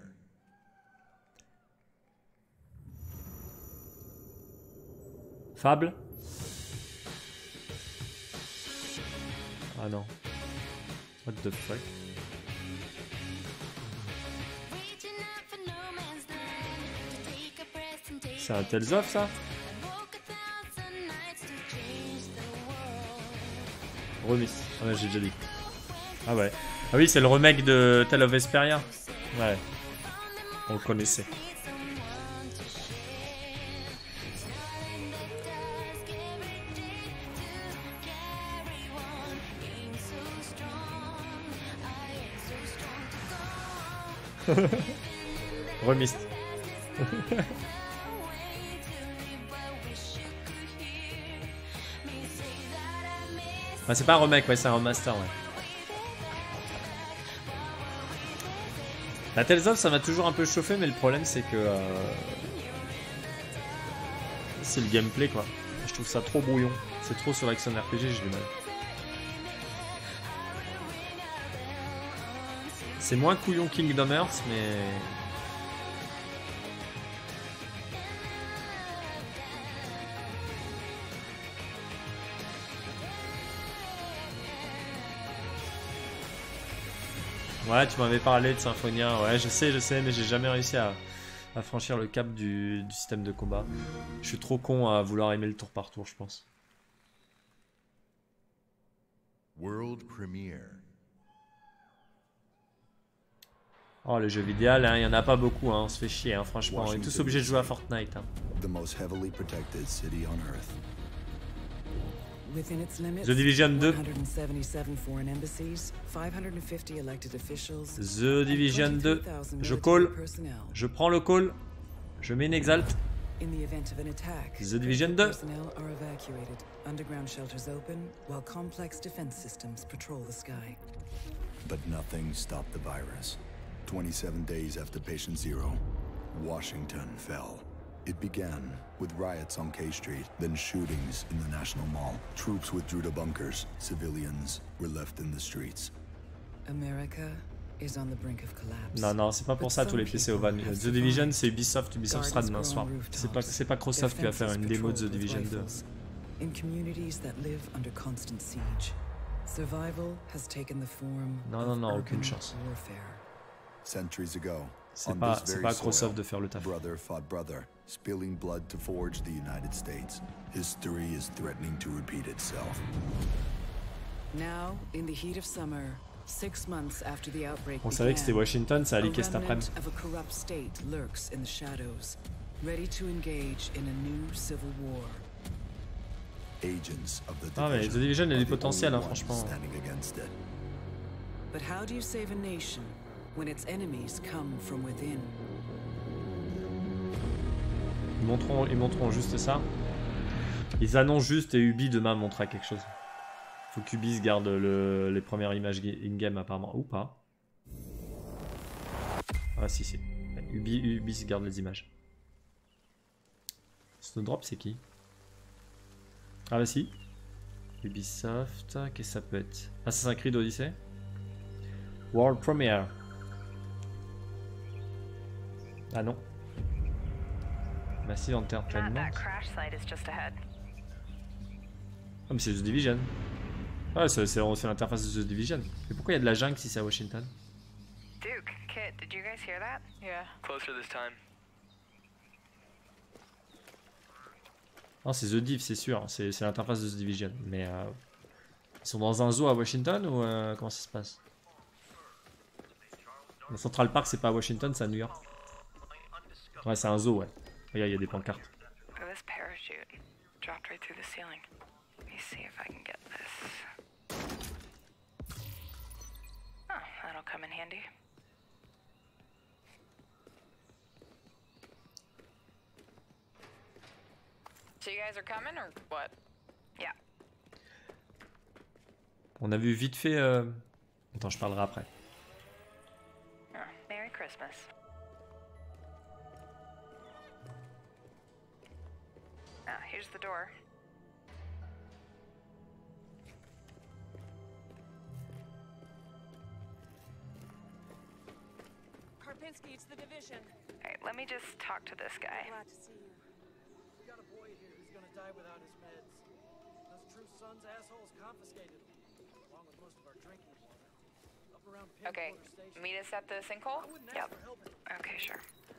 Fable. Ah non. What the fuck. C'est un Tales of ça? Remis. Ah ouais, j'ai déjà dit. Ah ouais. Ah oui, c'est le remake de Tale of Vesperia. Ouais. On le connaissait. Remist. Ah, c'est pas un remake, ouais, c'est un remaster, ouais. La Tales of, ça m'a toujours un peu chauffé, mais le problème, c'est que... Euh... c'est le gameplay, quoi. Je trouve ça trop brouillon. C'est trop sur l'action R P G, j'ai du mal. C'est moins couillon Kingdom Hearts, mais... Ouais, tu m'avais parlé de Symphonia. Ouais, je sais, je sais, mais j'ai jamais réussi à, à franchir le cap du, du système de combat. Je suis trop con à vouloir aimer le tour par tour, je pense.
World Premiere.
Oh, le jeu vidéo, hein, il y en a pas beaucoup, hein, on se fait chier, hein, franchement. On est tous obligés de jouer à Fortnite. Hein. The Division deux. The Division deux. Je call. Je prends le call. Je mets une exalt. The Division deux.
But nothing stopped the virus. twenty-seven days after patient zero, Washington fell. It began with riots on K Street, then shootings in the National Mall. Troops withdrew to bunkers. Civilians were left in the streets.
America is on the brink of collapse.
Non, non, c'est pas pour ça tous les P C au van. The Division, c'est Ubisoft. Ubisoft sera demain soir. C'est pas, c'est pas Microsoft qui va faire une démo de The Division deux.
In communities that live under constant siege, survival has taken the form
non, non, non, aucune chance.
Centuries ago,
c'est pas, c'est pas Microsoft de faire le taf.
Brother fought brother, spilling blood to forge the United States. History is threatening to repeat itself.
Now, in the heat of summer, six months after the outbreak
On savait que c'était Washington, ça a leaké cet après-midi.
of a corrupt state lurks in the shadows, ready to engage in a new civil war.
Agents of the
Ah mais The Division a du potentiel, hein, franchement.
But how do you save a nation when its enemies come from within?
Ils montreront, ils montreront juste ça. Ils annoncent juste et Ubi demain montrera quelque chose. Faut qu'Ubi garde le, les premières images in-game apparemment. Ou pas. Ah si si. Ubi, Ubi garde les images. Snowdrop c'est qui? Ah bah si. Ubisoft. Qu'est-ce que ça peut être? Assassin's Creed Odyssey. World Premiere. Ah non. Massive Entertainment. Ah mais c'est The Division. Ouais, c'est l'interface de The Division. Mais pourquoi il y a de la jungle si c'est à Washington?
Duke, Kit, did you guys hear that? Yeah. Closer this time.
Non, c'est The Div, c'est sûr. C'est l'interface de The Division. Mais euh, ils sont dans un zoo à Washington ou euh, comment ça se passe? Le Central Park, c'est pas à Washington, c'est à New York. Ouais, c'est un zoo, ouais. Regarde, il y a des pancartes.
This parachute dropped right through the ceiling. Let me see if I can get this. Oh, that'll come in handy. So you guys are coming or what? Yeah.
On a vu vite fait. Euh... Attends, je parlerai après.
Oh, Merry Christmas. Ah, here's the door.
Karpinski, it's the Division.
Alright, let me just talk to this guy.
Glad to see you. We got a boy here who's gonna die without his meds. Those True Sons assholes confiscated him, along with most of our drinking water. Up around
Okay, meet us at the sinkhole? Yep. Okay, sure.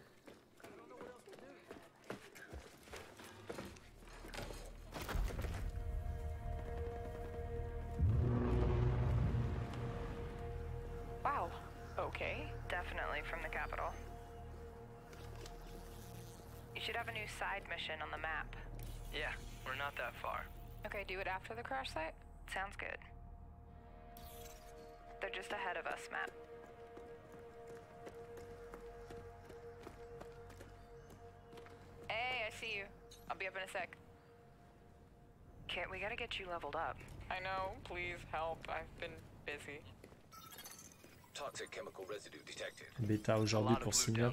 Wow. Okay. Definitely from the capital. You should have a new side mission on the map.
Yeah, we're not that far.
Okay, do it after the crash site? Sounds good. They're just ahead of us, Matt. Hey, I see you. I'll be up in a sec. Kit, we gotta get you leveled up.
I know, please help. I've been busy.
Toxic chemical residue detected.
Bêta aujourd'hui pour Signal.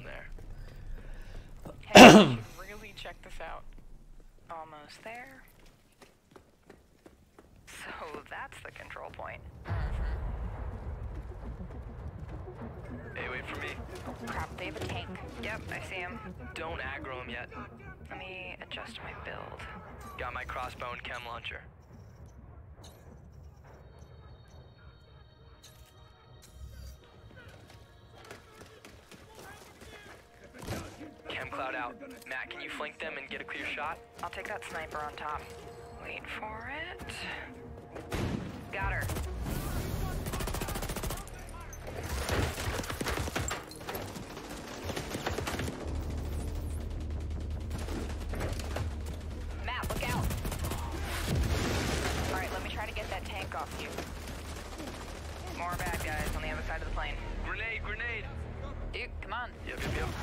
Hey, you should really check this out. Almost there. So that's the control point.
Hey, wait for me.
Oh crap, they have a tank. Yep, I see him.
Don't aggro him yet.
Let me adjust my build.
Got my crossbow and chem launcher. Chem cloud out. Matt, can you flank them and get a clear shot?
I'll take that sniper on top. Wait for it. Got her. Matt, look out. Alright, let me try to get that tank off you. More bad guys on the other side of the plane.
Grenade, grenade!
Duke, come on.
Yep, yep, yep.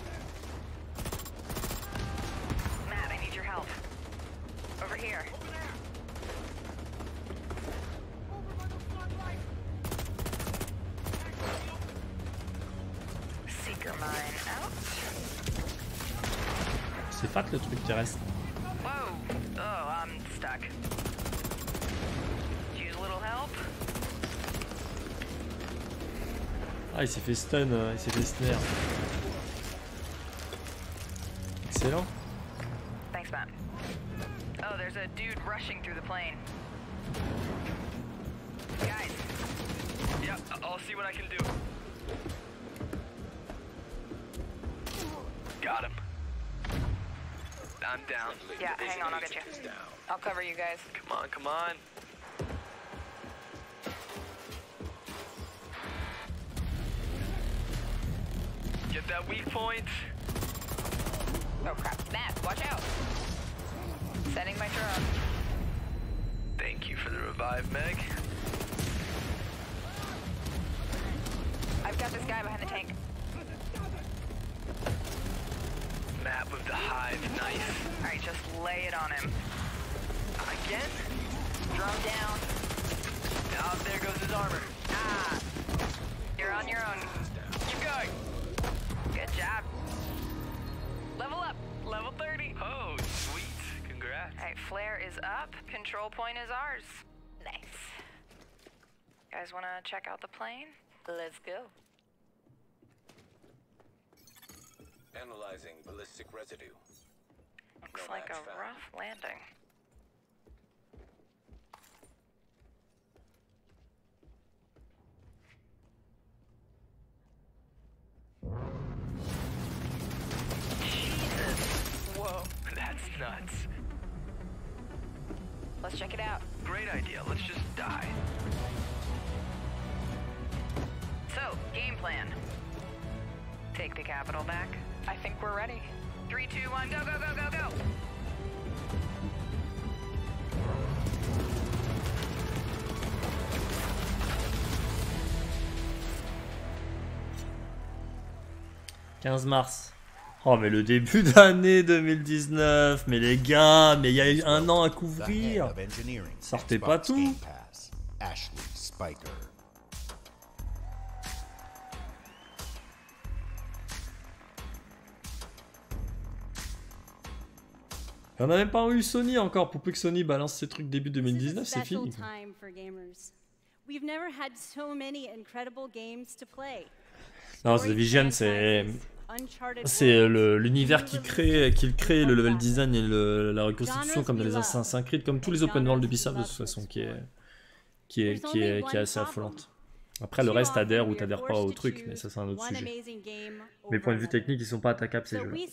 Matt, I need your help. Over here. Seeker mine out.
C'est fat le truc qui reste.
Whoa! Oh, I'm stuck. Use a little help.
Ah, il s'est fait stun, euh, il s'est fait snare. Excellent.
Thanks, Matt. Oh, there's a dude rushing through the plane. Guys.
Yep, I'll see what I can do. Got him. I'm down.
Yeah, hang on, I'll get you. I'll cover you guys.
Come on, come on. Get that weak point.
Oh crap, Matt, watch out. Setting my drone.
Thank you for the revive, Meg.
I've got this guy behind the tank.
Map of the hive, nice.
Alright, just lay it on him.
Again?
Drone down.
Now there goes his armor.
Ah. You're on your own.
Keep going.
Good job. Level up.
Level thirty. Oh, sweet. Congrats.
Alright, flare is up. Control point is ours. Nice. Guys wanna check out the plane? Let's go.
Analyzing ballistic residue.
Looks no like a found. rough landing.
Jesus. Whoa, that's nuts.
Let's check it out.
Great idea. Let's just die.
So, game plan. Take the capital back. I think we're ready. Three, two, one, go, go, go, go, go!
quinze mars. Oh mais le début d'année deux mille dix-neuf, mais les gars, mais il y a eu un an à couvrir. Sortez pas tout.
Ashley Spiker.
On n'a même pas eu Sony encore, pour plus que Sony balance ses trucs début deux mille dix-neuf, c'est fini. Non, The Division, c'est c'est l'univers qui crée, qu'il crée, le level design et le, la reconstitution comme dans les Assassin's Creed, comme tous les open world d'Ubisoft de toute façon, qui est, qui est, qui est, qui est assez affolante. Après, le reste adhère ou t'adhère pas au truc, mais ça c'est un autre sujet. Mais point de vue technique, ils sont pas attaquables ces jeux-là.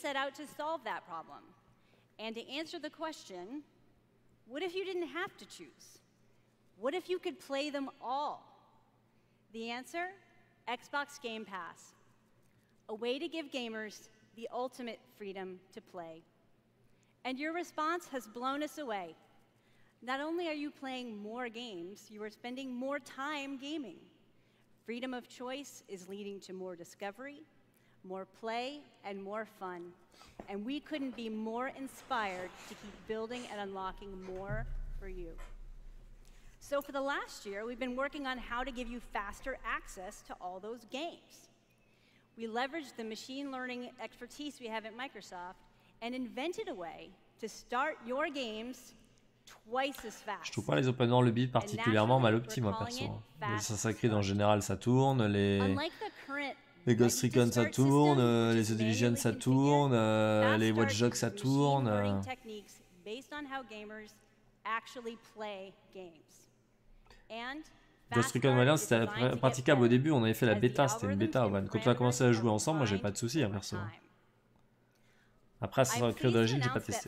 And to answer the question, what if you didn't have to choose? What if you could play them all? The answer, Xbox Game Pass. A way to give gamers the ultimate freedom to play. And your response has blown us away. Not only are you playing more games, you are spending more time gaming. Freedom of choice is leading to more discovery, more play, and more fun. And we couldn't be more inspired to keep building and unlocking more for you. So for the last year, we've been working on how to give you faster access to all those games. We leveraged the machine learning expertise we have at Microsoft and invented a way to start your games twice as fast.
Je trouve pas les open world le build particulièrement mal opti, moi perso. Les Assassin's Creed en général ça tourne, les Les Ghost Recon ça tourne, euh, les The Division ça tourne, euh, les Watch Dogs ça tourne. Euh... Ghost Recon Wildlands c'était praticable au début, on avait fait la bêta, c'était une bêta. Ouais. Quand on a commencé à jouer ensemble, moi j'ai pas de soucis, hein, perso. Après Assassin's Creed d'origine, j'ai pas testé.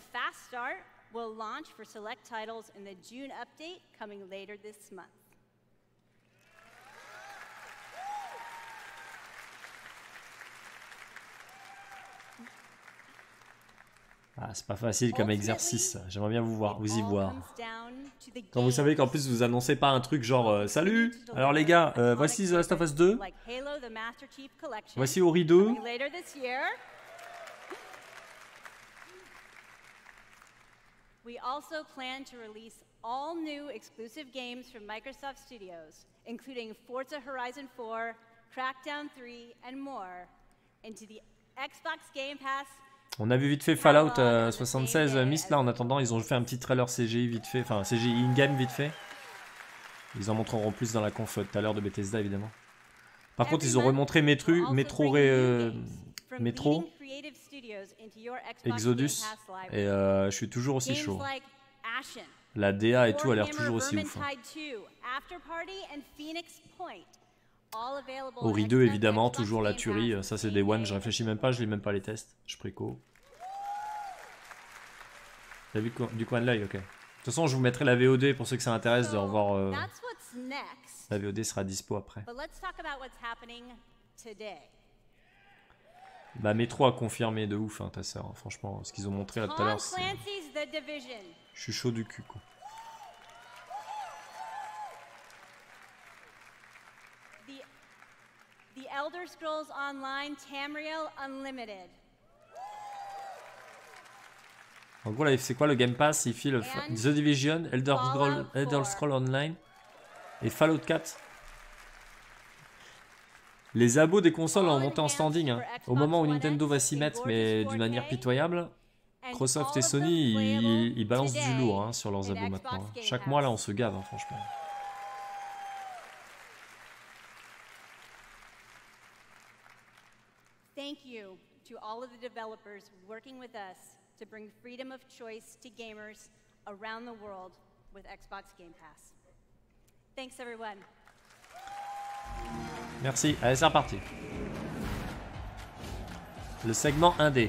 Ah, c'est pas facile comme exercice, j'aimerais bien vous voir, vous y voir. Quand vous savez qu'en plus vous annoncez pas un truc genre euh, salut, alors les gars, euh, voici The Last of Us deux, voici Ori deux.
We also plan to release all new exclusive games from Microsoft Studios, including Forza Horizon four, Crackdown three, and more, into the Xbox Game Pass.
On a vu vite fait Fallout euh, soixante-seize euh, Myst là, en attendant ils ont fait un petit trailer C G I vite fait, enfin C G I in-game vite fait. Ils en montreront plus dans la conf tout à l'heure de Bethesda évidemment. Par contre ils ont remontré Metro, Metro, euh, Metro Exodus et euh, je suis toujours aussi chaud. La D A et tout a l'air toujours aussi ouf. Hein. Ori deux évidemment, toujours la tuerie, ça c'est des one, je réfléchis même pas, je lis même pas les tests, je préco. T'as vu du coin de l'œil, ok. De toute façon, je vous mettrai la V O D pour ceux que ça intéresse de revoir. Euh... La V O D sera dispo après. Bah, Metro a confirmé de ouf, hein, ta sœur. Hein, franchement, ce qu'ils ont montré là tout à l'heure, c'est. Je suis chaud du cul, quoi.
The Elder Scrolls Online Tamriel Unlimited.
En gros, là, c'est quoi le Game Pass? Il file The Division, Elder Scrolls Elder Scroll Online et Fallout quatre. Les abos des consoles ont monté en standing. Hein. Au moment où Nintendo va s'y mettre, mais d'une manière pitoyable, Microsoft et Sony, ils, ils balancent du lourd hein, sur leurs abos maintenant. Hein. Chaque mois, là, on se gave, hein, franchement.
Thank you to all of the developers working with us to bring freedom of choice to gamers around the world with Xbox Game Pass. Thanks everyone.
Merci. Allez, c'est reparti. Le segment indé.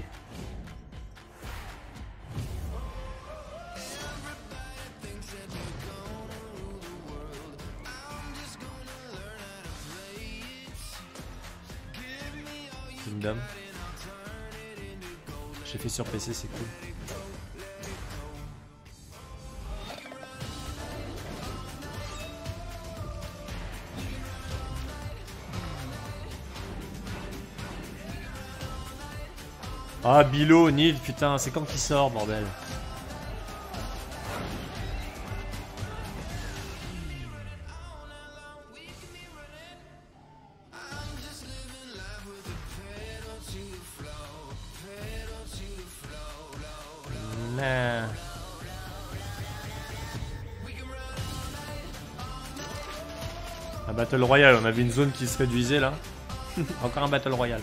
Kingdom. J'ai fait sur P C, c'est cool. Ah, Bilo, Nid, putain, c'est quand qu'il sort, bordel. Nah. Un Battle Royale, on avait une zone qui se réduisait là. Encore un Battle Royale.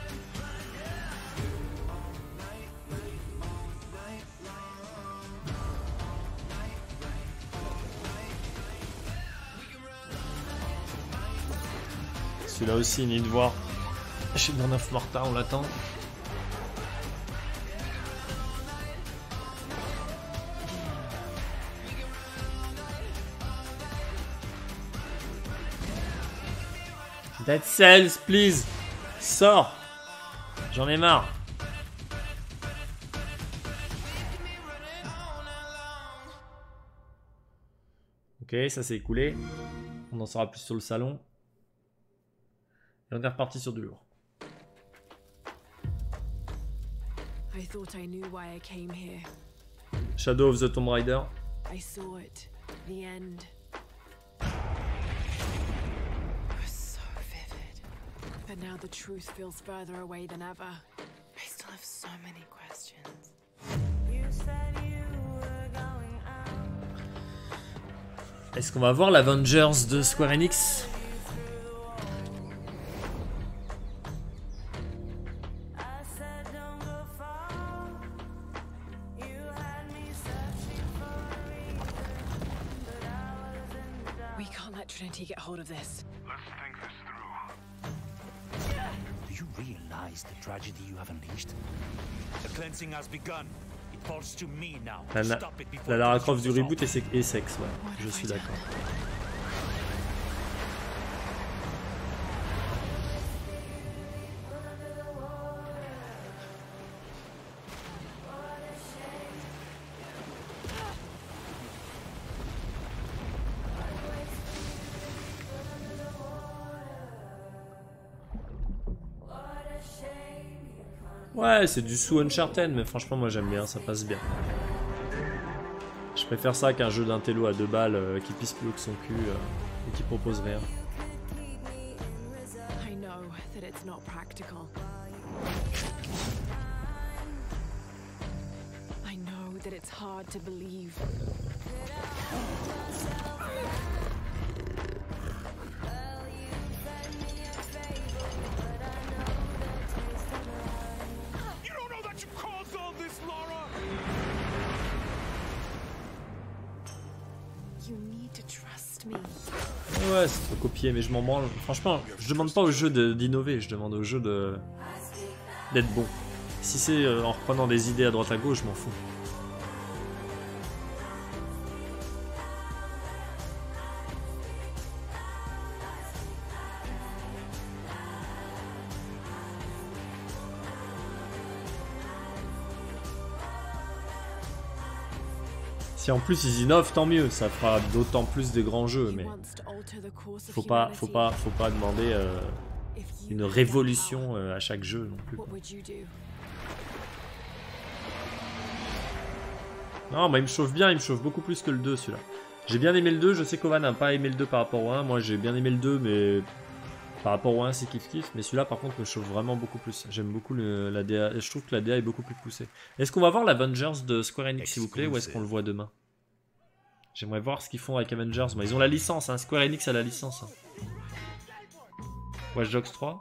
Celui-là aussi, il need de voir. Chez Dawn of Morta, on l'attend. Dead Cells, please. Sors. J'en ai marre. Ok, ça s'est écoulé. On en saura plus sur le salon. Et on est reparti sur du lourd.
I thought I knew why I came here.
Shadow of the Tomb Raider.
I saw it. The end. But now the truth feels further away than ever. I still have so many questions. You said you were going out.
Est-ce qu'on va voir l'Avengers de Square Enix?
We can't let Trinity get hold of this.
Let's think this through. Do you realize the tragedy you have unleashed? The cleansing has begun. It falls to me now.
La, la, la Lara Croft du reboot est, est sexe, ouais. Je suis d'accord. Ouais, c'est du sous Uncharted, mais franchement, moi j'aime bien, ça passe bien. Je préfère ça qu'un jeu d'un télo à deux balles euh, qui pisse plus haut que son cul euh, et qui propose rien.
I know that it's not practical. I know that it's hard to believe.
Ouais, c'est trop copié, mais je m'en branle. Franchement, je demande pas au jeu d'innover, je demande au jeu de d'être bon. Si c'est euh, en reprenant des idées à droite à gauche, je m'en fous. Si en plus ils innovent, tant mieux, ça fera d'autant plus de grands jeux, mais faut pas, faut pas, faut pas demander euh, une révolution euh, à chaque jeu non plus. Non, bah il me chauffe bien, il me chauffe beaucoup plus que le deux celui-là. J'ai bien aimé le deux, je sais qu'Ovan n'a pas aimé le deux par rapport au un, moi j'ai bien aimé le deux, mais par rapport au un c'est kiff kiff, mais celui-là par contre me chauffe vraiment beaucoup plus. J'aime beaucoup le, la D A, je trouve que la D A est beaucoup plus poussée. Est-ce qu'on va voir l'Avengers de Square Enix s'il vous plaît, ou est-ce qu'on le voit demain? J'aimerais voir ce qu'ils font avec Avengers, moi ils ont la licence, hein. Square Enix a la licence. Hein. Watch Dogs trois.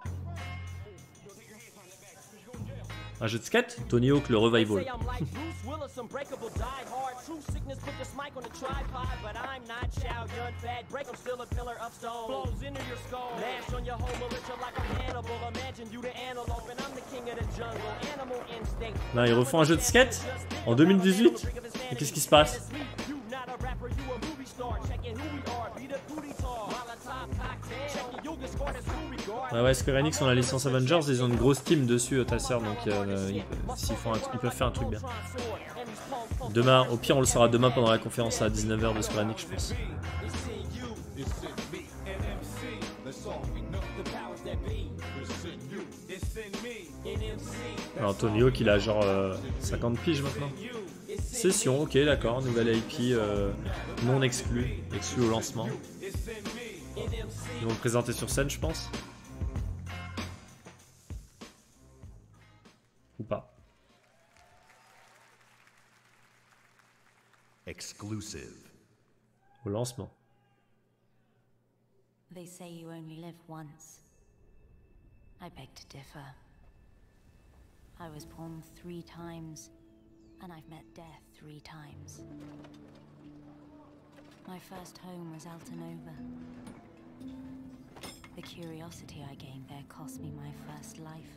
Un jeu de skate? Tony Hawk le revival. Non, ils refont un jeu de skate en deux mille dix-huit. Et qu'est-ce qui se passe? Ouais, ouais, Square Enix ont la licence Avengers, ils ont une grosse team dessus, ta sœur, donc euh, ils, s'ils font un, ils peuvent faire un truc bien. Demain, au pire on le saura demain pendant la conférence à dix-neuf heures de Square Enix, je pense. Alors Tony Hawk il a genre euh, cinquante piges maintenant. Session, ok d'accord, nouvelle I P euh, non exclue, exclue au lancement. Ils vont le présenter sur scène je pense. Ou pas.
Exclusive.
Au lancement.
They say you only live once. I beg to differ. I was born three times, and I've met death three times. My first home was Altanova. The curiosity I gained there cost me my first life.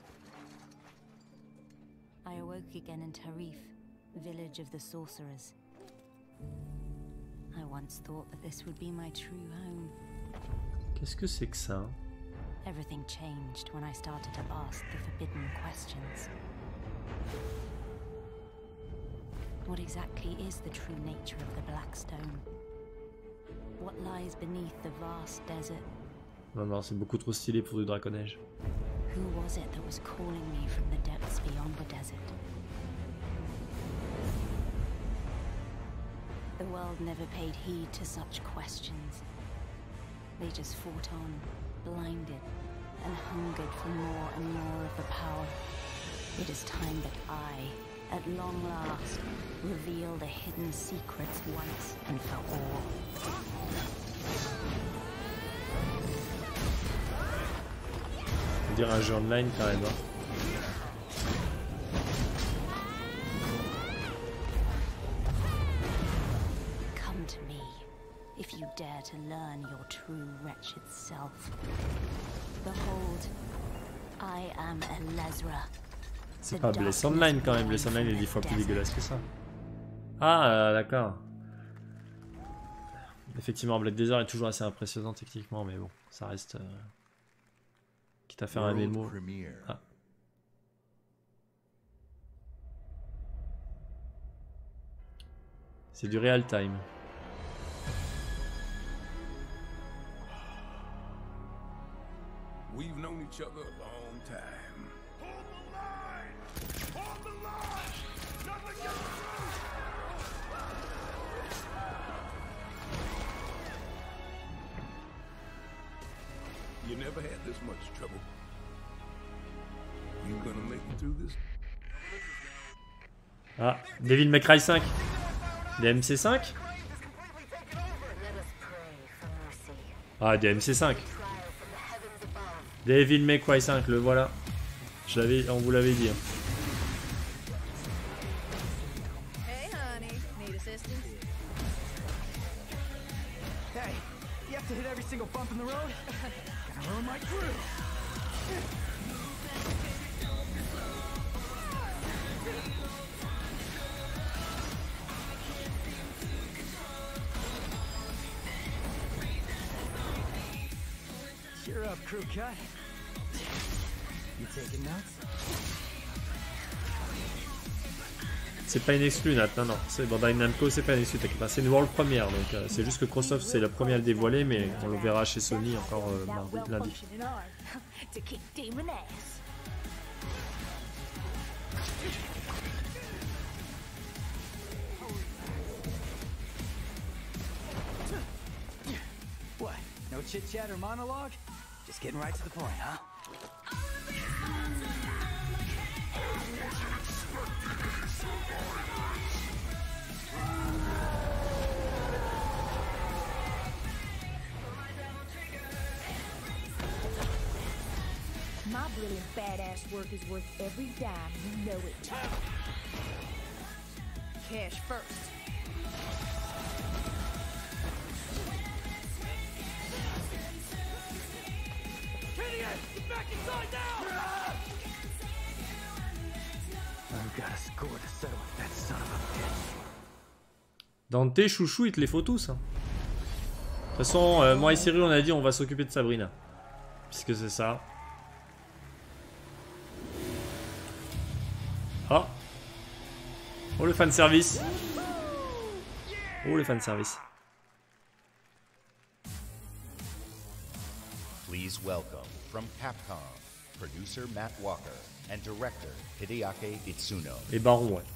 I awoke again in Tarif, village of the sorcerers. I once thought that this would be my true home.
Qu'est-ce que c'est que ça?
Everything changed when I started to ask the forbidden questions. What exactly is the true nature of the Black Stone? What lies beneath the vast desert?
Non, non, c'est beaucoup trop stylé pour du Draconège.
Who was it that was calling me from the depths beyond the desert? The world never paid heed to such questions. They just fought on, blinded, and hungered for more and more of the power. It is time that I, at long last, reveal the hidden secrets once and for all.
On dirait un jeu online quand même. Hein.
Come to me, if you dare to learn your true wretched self. Behold, I am Elezra.
C'est pas Bless Online quand même, Bless Online est dix fois plus dégueulasse que ça. Ah euh, d'accord. Effectivement, Black Desert est toujours assez impressionnant techniquement, mais bon, ça reste... Euh... Quitte à faire un mémo. Ah. C'est du real time.
We've known each other a long time. Hold the line! Hold the line! Nothing gets through! You never had this much trouble. You gonna make it through this?
Ah, Devil May Cry cinq. D M C cinq. Ah, D M C cinq. Devil May Cry cinq, le voilà. Je l'avais, on vous l'avait dit. Hein.
Hey honey, need assistance? Hey, you have to hit every single bump in the road? Gonna ruin my crew. Cheer up, crew cut. You taking notes?
C'est pas une exclue, Nat, non, non. Bandai Namco, c'est pas une exclue, t'inquiète pas. C'est une world première, donc euh, c'est juste que Microsoft, c'est la première à le dévoiler, mais on le verra chez Sony encore euh, mardi, lundi.
What? No chit-chat or monologue? Just getting right to the point, huh?
My brilliant badass work is worth every dime, you know it. Cash first.
Get back inside now! I've got a score to settle with that son of a bitch.
Dante, chouchou, il te les faut tous. Hein. De toute façon, euh, moi et Cyril, on a dit on va s'occuper de Sabrina. Puisque c'est ça. Oh. Oh le fanservice. Oh le fanservice.
Please welcome from Capcom, producer Matt Walker and director Hideaki Itsuno.
Et Baron, ouais.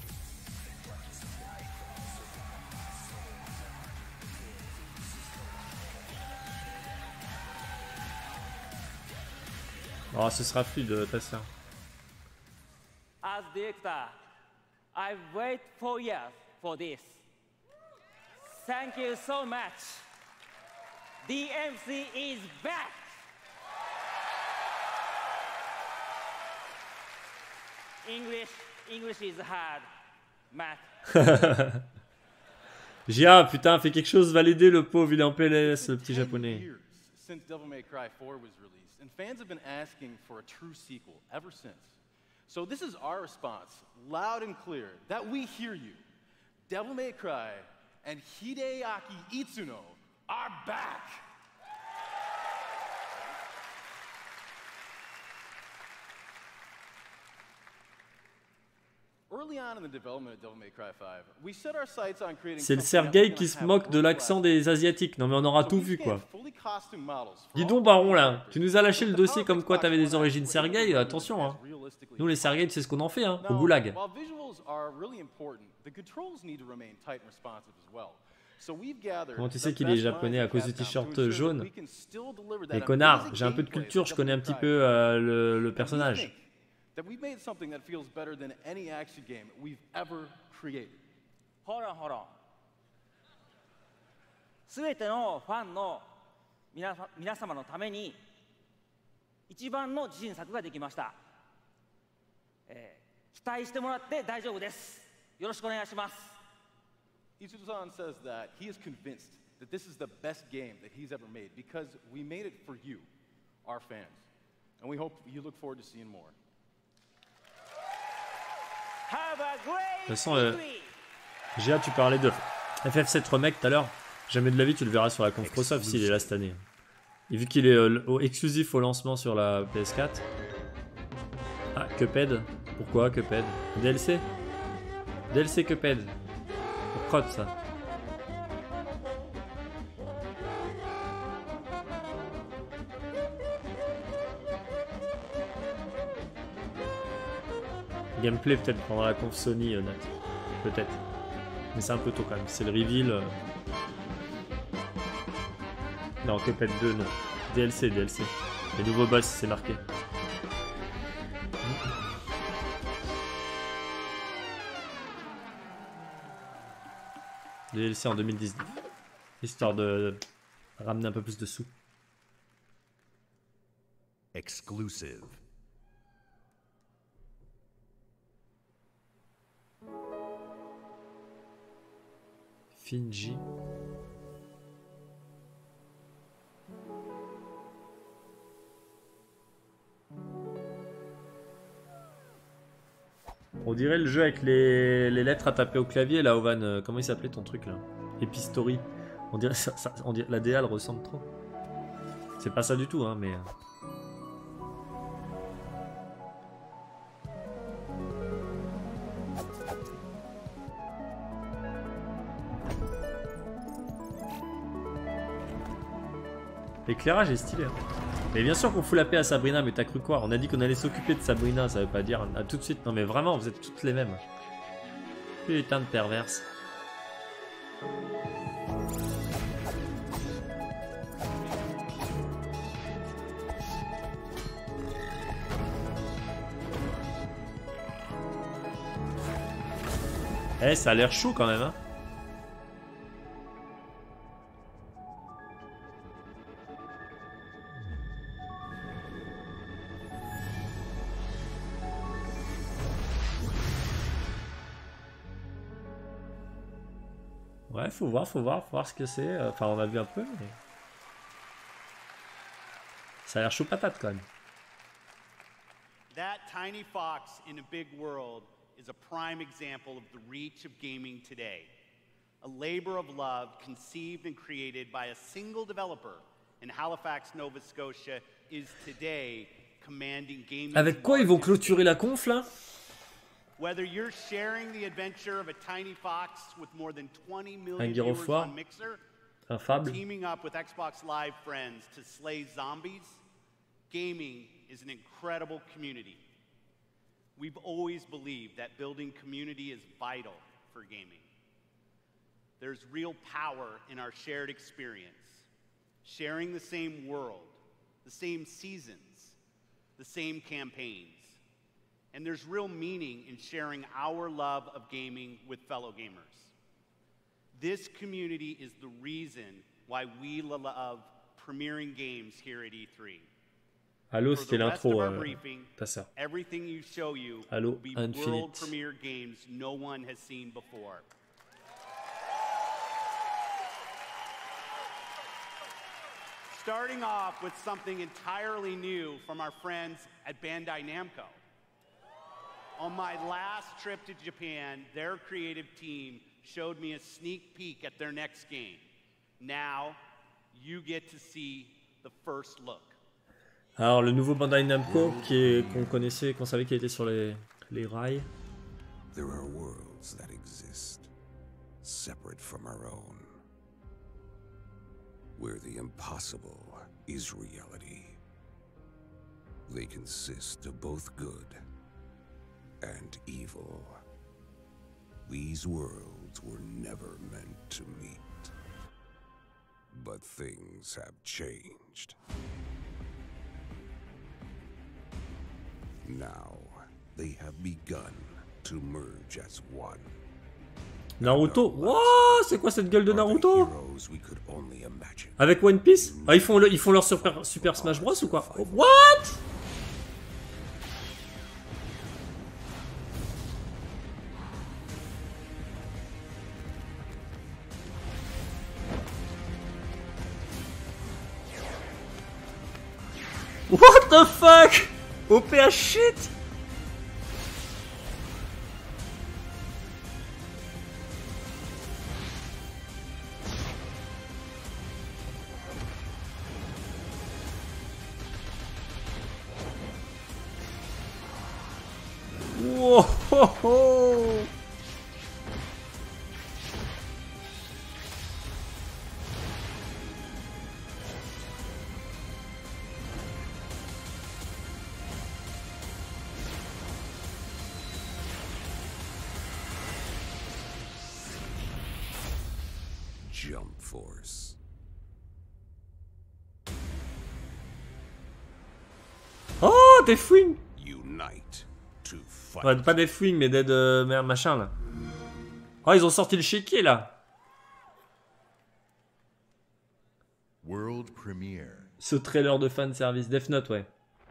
Oh, ce sera fluide, ta sœur.
As director, I've waited four years for this. Thank you so much. D M C is back. English, English is hard, Matt.
Gia, putain, fais quelque chose, va l'aider le pauvre, il est en P L S, le petit japonais.
Since Devil May Cry four was released, and fans have been asking for a true sequel ever since. So this is our response, loud and clear, that we hear you. Devil May Cry and Hideaki Itsuno are back!
C'est le Sergei qui se moque de l'accent des Asiatiques. Non mais on aura tout vu quoi. Dis donc Baron là, tu nous as lâché le dossier comme quoi t'avais des origines Sergei, attention hein. Nous les Sergei, tu sais ce qu'on en fait hein, au goulag. Comment tu sais qu'il est japonais à cause du t-shirt jaune? Et connard, j'ai un peu de culture, je connais un petit peu euh, le, le personnage.
That we've made something that feels better than any action game we've ever created.
Hold on, hold on. すべてのファンの皆皆様のために一番の自信作ができました。えー、期待してもらって大丈夫です。よろしくお願いします。
Itsuno-san says that he is convinced that this is the best game that he's ever made because we made it for you, our fans, and we hope you look forward to seeing more.
De toute façon, euh, Gia, tu parlais de F F sept Remake tout à l'heure. Jamais de la vie tu le verras sur la conf Microsoft s'il est là cette année. Et vu qu'il est euh, au, exclusif au lancement sur la P S quatre. Ah, Cuphead. Pourquoi Cuphead? D L C D L C Cuphead. Pour prod ça. Gameplay peut-être pendant la conf Sony, euh, Nat. Peut-être. Mais c'est un peu tôt quand même. C'est le reveal. Euh... Non, Cuphead deux, non. D L C, D L C. Les nouveaux boss, c'est marqué. D L C en deux mille dix-neuf. Histoire de ramener un peu plus de sous.
Exclusive.
Finji. On dirait le jeu avec les, les lettres à taper au clavier là, Ovan. Comment il s'appelait ton truc là? Epistory. On dirait ça, ça on dirait, la D A elle ressemble trop. C'est pas ça du tout hein, mais. L'éclairage est stylé. Hein. Mais bien sûr qu'on fout la paix à Sabrina, mais t'as cru quoi? On a dit qu'on allait s'occuper de Sabrina, ça veut pas dire à tout de suite. Non mais vraiment, vous êtes toutes les mêmes. Putain de perverse. Eh, ça a l'air chaud quand même, hein. Ouais, faut voir, faut voir, faut voir ce que c'est. Enfin, on a vu un peu, mais... Ça a l'air chaud patate quand même.
That tiny fox in a big world is a prime example of the reach of gaming today. A labor of love conceived and created by a single developer in Halifax, Nova Scotia is today commanding gaming.
Avec quoi ils vont clôturer la conf là?
Whether you're sharing the adventure of a tiny fox with more than twenty million viewers on Mixer,
infable,
teaming up with Xbox Live friends to slay zombies, gaming is an incredible community. We've always believed that building community is vital for gaming. There's real power in our shared experience, sharing the same world, the same seasons, the same campaigns. And there's real meaning in sharing our love of gaming with fellow gamers. This community is the reason why we love premiering games here at E three.
Halo, c'était l'intro, euh, pas ça.
Everything you show you
Halo
will be
Infinite.
world premiere games no one has seen before. Starting off with something entirely new from our friends at Bandai Namco. On my last trip to Japan, their creative team showed me a sneak peek at their next game. Now, you get to see the first look.
Alors le nouveau Bandai Namco qu'on connaissait, qu'on savait qu'il était sur les, les rails.
There are worlds that exist, separate from our own, where the impossible is reality. They consist of both good and evil. These worlds were never meant to meet. But things have changed. Now, they have begun to merge as one.
Naruto? Wouah, c'est quoi cette gueule de Naruto? Avec One Piece? Ah, ils font, le, ils font leur Super, Super Smash Bros ou quoi? Oh, what? What the fuck? O P H shit. Whoa ho, ho.
Jump Force.
Oh, Deathwing.
Unite to fight.
Ouais, pas Deathwing, mais Dead euh, merde, machin là. Oh, ils ont sorti le chéquier là.
World Premiere.
Ce trailer de fan service, Death Note, ouais.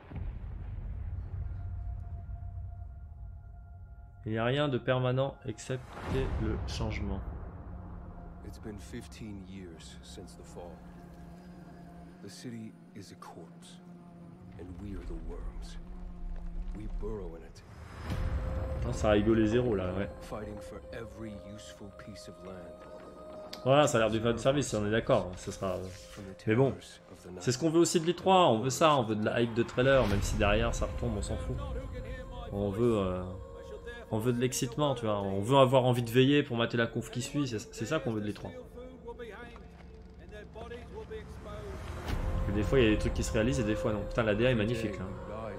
Il n'y a rien de permanent excepté le changement.
It's been fifteen years since the fall. The city is a corpse, and we are the worms. We burrow in it.
Ah, ça a rigolé zéro là, ouais.
Fighting for every useful piece of land.
Voilà, ça a l'air du fan service, on est d'accord. Ce sera. Mais bon, c'est ce qu'on veut aussi de l'E trois. On veut ça, on veut de la hype de trailer, même si derrière ça retombe, on s'en fout. On veut. Euh... On veut de l'excitement, tu vois. On veut avoir envie de veiller pour mater la conf qui suit. C'est ça qu'on veut de l'E trois. Et des fois il y a des trucs qui se réalisent et des fois non. Putain, la D A est magnifique là.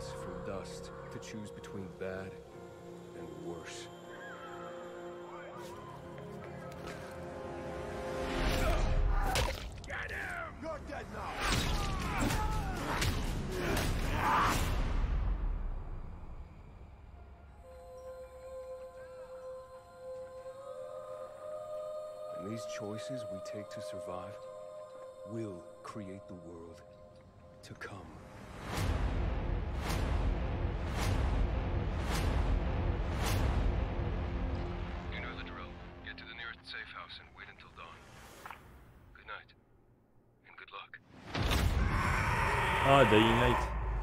These choices we take to survive will create the world to come.
You know the drill. Get to the nearest safe house and wait until dawn. Good night. And good luck.
Ah, Dying Light.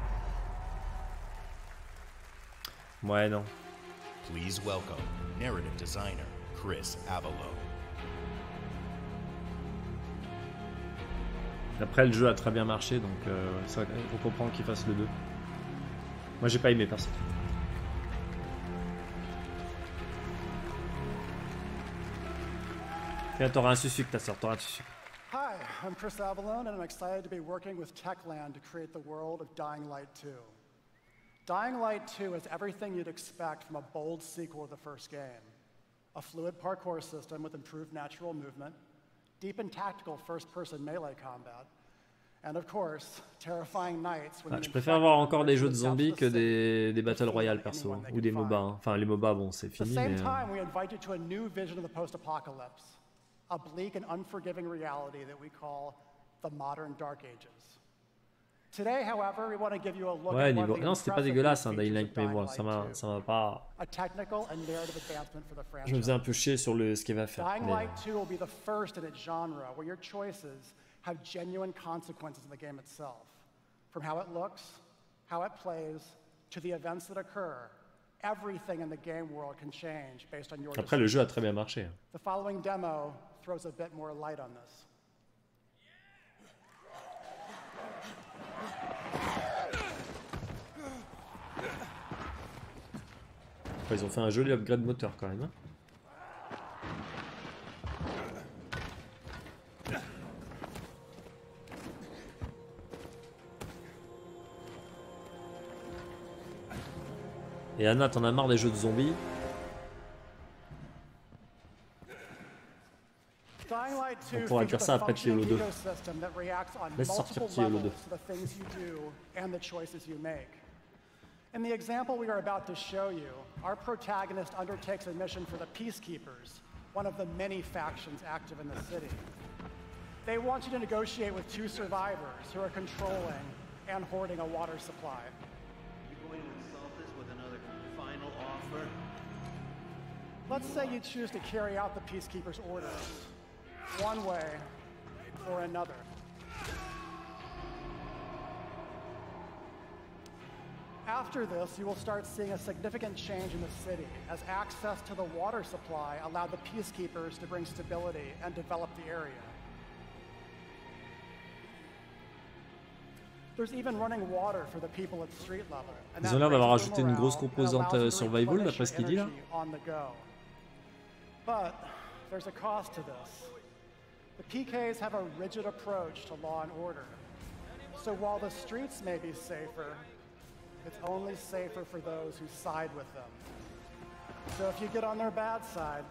Ouais, non.
Please welcome narrative designer Chris Avalo.
Après, le jeu a très bien marché, donc euh, ça, on comprend qu'il fasse le deux. Moi, j'ai pas aimé perso. Tiens, t'auras un sucuk, ta sœur, t'auras un sucuk.
Hi, I'm Chris Avalone, and I'm excited to be working with Techland to create the world of Dying Light two. Dying Light two is everything you'd expect from a bold sequel to the first game. A fluid parkour system with improved natural movement, deep and tactical first-person melee combat, and of course, terrifying nights when
ah, je préfère voir encore des jeux de zombies que des, des Battle Royale perso, ou des MOBA. Hein. Enfin, les MOBA, bon, c'est fini, mais...
time, we invite you to a new vision of the post-apocalypse, a bleak and unforgiving reality that we call the modern Dark Ages. Today, however, we want to give you a look
ouais,
at
niveau... Non, c'était pas dégueulasse, hein, Dying Light, mais bon, ça m'a pas... Je me faisais un peu chier sur le... ce qu'il va faire.
Dying
mais...
Light two will be the first in its genre where your choices have genuine consequences in the game itself. From how it looks, how it plays, to the events that occur, everything in the game world can change based on your
Après, le jeu a très bien marché.
The following demo throws a bit more light on this.
Ils ont fait un joli upgrade moteur quand même. Hein. Et Anna, t'en as marre des jeux de zombies? On pourra dire ça après Tiolo deux. Laisse sortir Tiolo deux.
In the example we are about to show you, our protagonist undertakes a mission for the Peacekeepers, one of the many factions active in the city. They want you to negotiate with two survivors who are controlling and hoarding a water supply.
You going to insult us with another final offer?
Let's say you choose to carry out the Peacekeepers' orders, one way or another. After this, you will start seeing a significant change in the city, as access to the water supply allowed the Peacekeepers to bring stability and develop the area. There's even running water for the people at street level.
Ils ont l'air d'avoir ajouté une grosse composante survival d'après ce qu'il dit là.
But there's a cost to this. The P Ks have a rigid approach to law and order. So while the streets may be safer, it's only safer for those who side with them. So if you get on their bad side...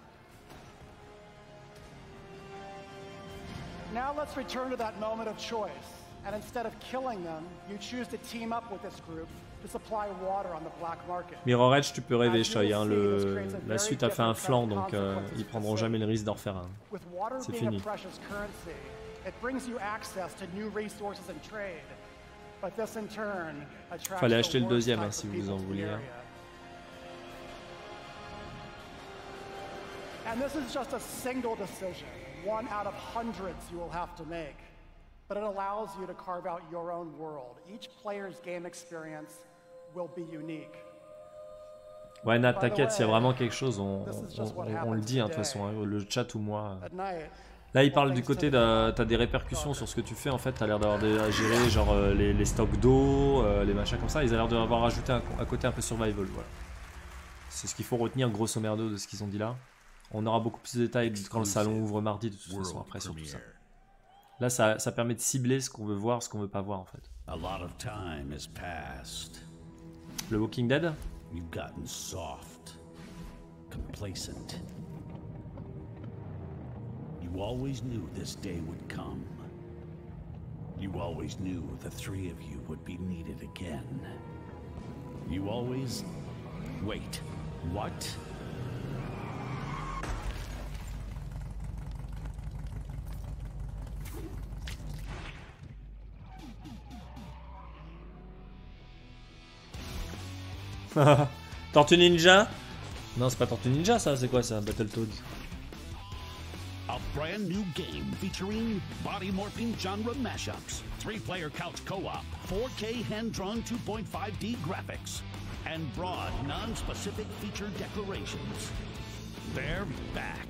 Now let's return to that moment of choice. And instead of killing them, you choose to team up with this group to supply water on the black market.
Mirror Edge, tu peux rêver, Choi. Hein, le... La suite a fait un flanc, donc euh, ils prendront jamais le risque d'en refaire un. C'est fini.
It brings you access to new resources and trade. But this in turn attracts
Fallait acheter le deuxième hein, si vous en vouliez. Hein.
And this is just a single decision, one out of hundreds you will have to make. But it allows you to carve out your own world. Each player's game experience will be unique.
Ouais, Nat, t'inquiète, s'il y a vraiment quelque chose, on, on, on, on le dit hein, de toute façon, hein, le chat ou moi. Là, il parle du côté, t'as des répercussions sur ce que tu fais, en fait, t'as l'air d'avoir à gérer genre euh, les, les stocks d'eau, euh, les machins comme ça, ils ont l'air d'avoir ajouté un, un côté un peu survival, voilà. C'est ce qu'il faut retenir grosso merdo de ce qu'ils ont dit là. On aura beaucoup plus de détails quand le salon ouvre mardi, de toute façon, après sur tout ça. Là, ça, ça permet de cibler ce qu'on veut voir, ce qu'on veut pas voir en fait.
A lot of time has passed.
Le Walking Dead?
You've gotten soft, complacent. You always knew this day would come. You always knew the three of you would be needed again. You always... Wait, what?
Tortue Ninja? Non, c'est pas Tortue Ninja ça, c'est quoi ça? Battletoads.
A brand new game featuring body morphing genre mashups, three-player couch co-op, four K hand-drawn two point five D graphics, and broad, non-specific feature declarations. They're back.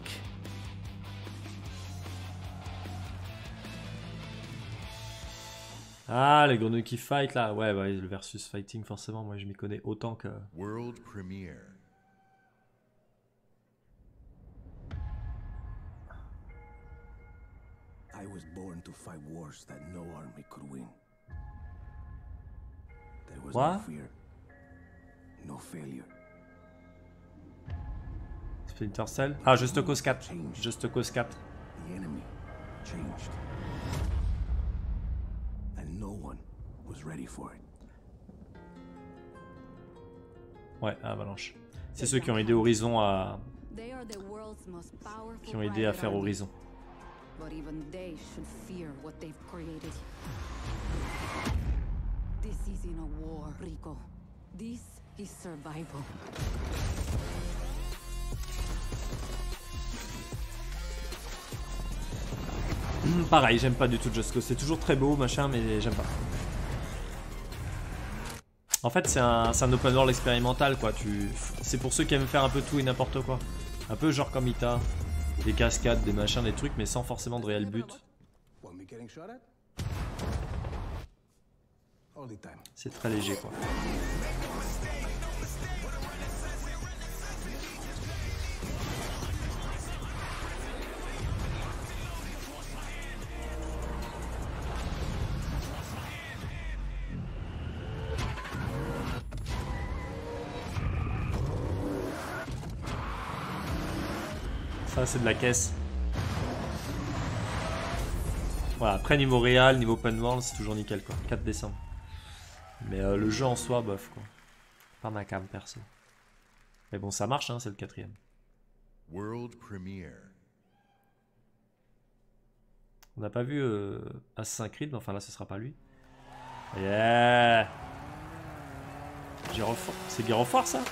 Ah, les grenouilles qui fight là. Ouais, ouais, le versus fighting, forcément, moi je m'y connais autant que.
World premiere.
I was born to fight wars that no army could win. There was
What?
no fear, no failure.
Splinter Cell. Ah, Just Cause quatre. Just Cause quatre.
The enemy changed. And no one was ready for it.
Ouais, Avalanche. C'est ceux qui ont aidé Horizon à. Qui ont aidé à faire Horizon.
But even they should fear what they've created. This isn't a war, Rico. This is survival.
Mmh, pareil, j'aime pas du tout Just Cause. C'est toujours très beau, machin, mais j'aime pas. En fait, c'est un, un open world expérimental, quoi. Tu... C'est pour ceux qui aiment faire un peu tout et n'importe quoi. Un peu genre comme Ita. Des cascades, des machins, des trucs, mais sans forcément de réel but. C'est très léger, quoi. Ça, c'est de la caisse. Voilà, après niveau réal, niveau open world, c'est toujours nickel, quoi. quatre décembre. Mais euh, le jeu en soi, bof, quoi. Pas ma cam, perso. Mais bon, ça marche, hein, c'est le quatrième.
World premiere.
On n'a pas vu euh, Assassin's Creed, mais enfin là, ce sera pas lui. Yeah. Gyrophore. C'est Gyrophore, ça?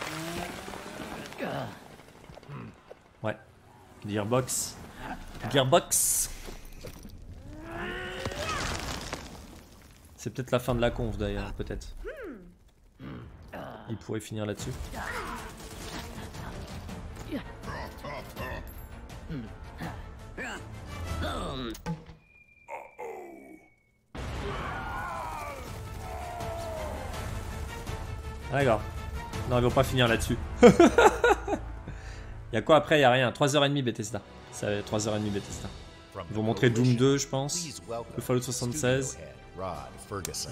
Ouais. Gearbox. Gearbox. C'est peut-être la fin de la conf d'ailleurs, peut-être. Il pourrait finir là-dessus. D'accord. Non, ils vont pas finir là-dessus. Y'a quoi après? Y'a rien. trois heures trente Bethesda. Ça va être trois heures trente Bethesda. Ils vont montrer Doom deux, je pense. Le Fallout soixante-seize.
Rod Ferguson.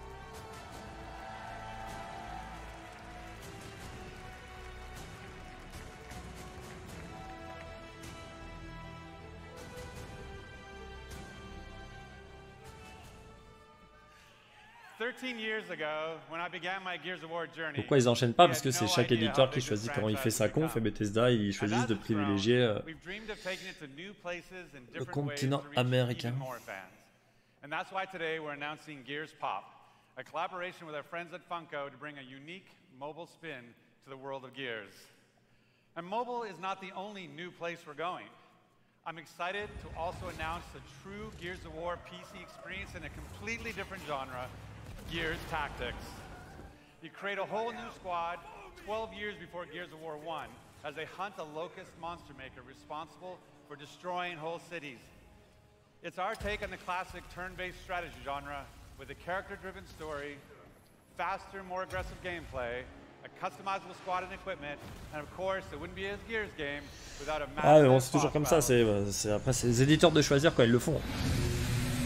Pourquoi ils enchaînent pas? Parce que c'est chaque éditeur qui choisit comment il fait sa conf, et Bethesda ils choisissent de privilégier euh, le continent américain.
And that's why today we're announcing Gears Pop, a collaboration with our friends at Funko to bring a unique mobile spin to the world of Gears. And mobile is not the only new place we're going. I'm excited to also announce the true Gears of War P C experience in a completely different genre, Gears Tactics. You create a whole new squad twelve years before Gears of War one as they hunt a locust monster maker responsible for destroying whole cities. It's our take on the classic turn-based strategy genre with a character-driven story, faster, more aggressive gameplay, a customizable squad and equipment, and of course, it wouldn't be a Gears game without a massive.
Ah mais bon, c'est toujours comme ça, c'est après c'est les éditeurs de choisir quand ils le font.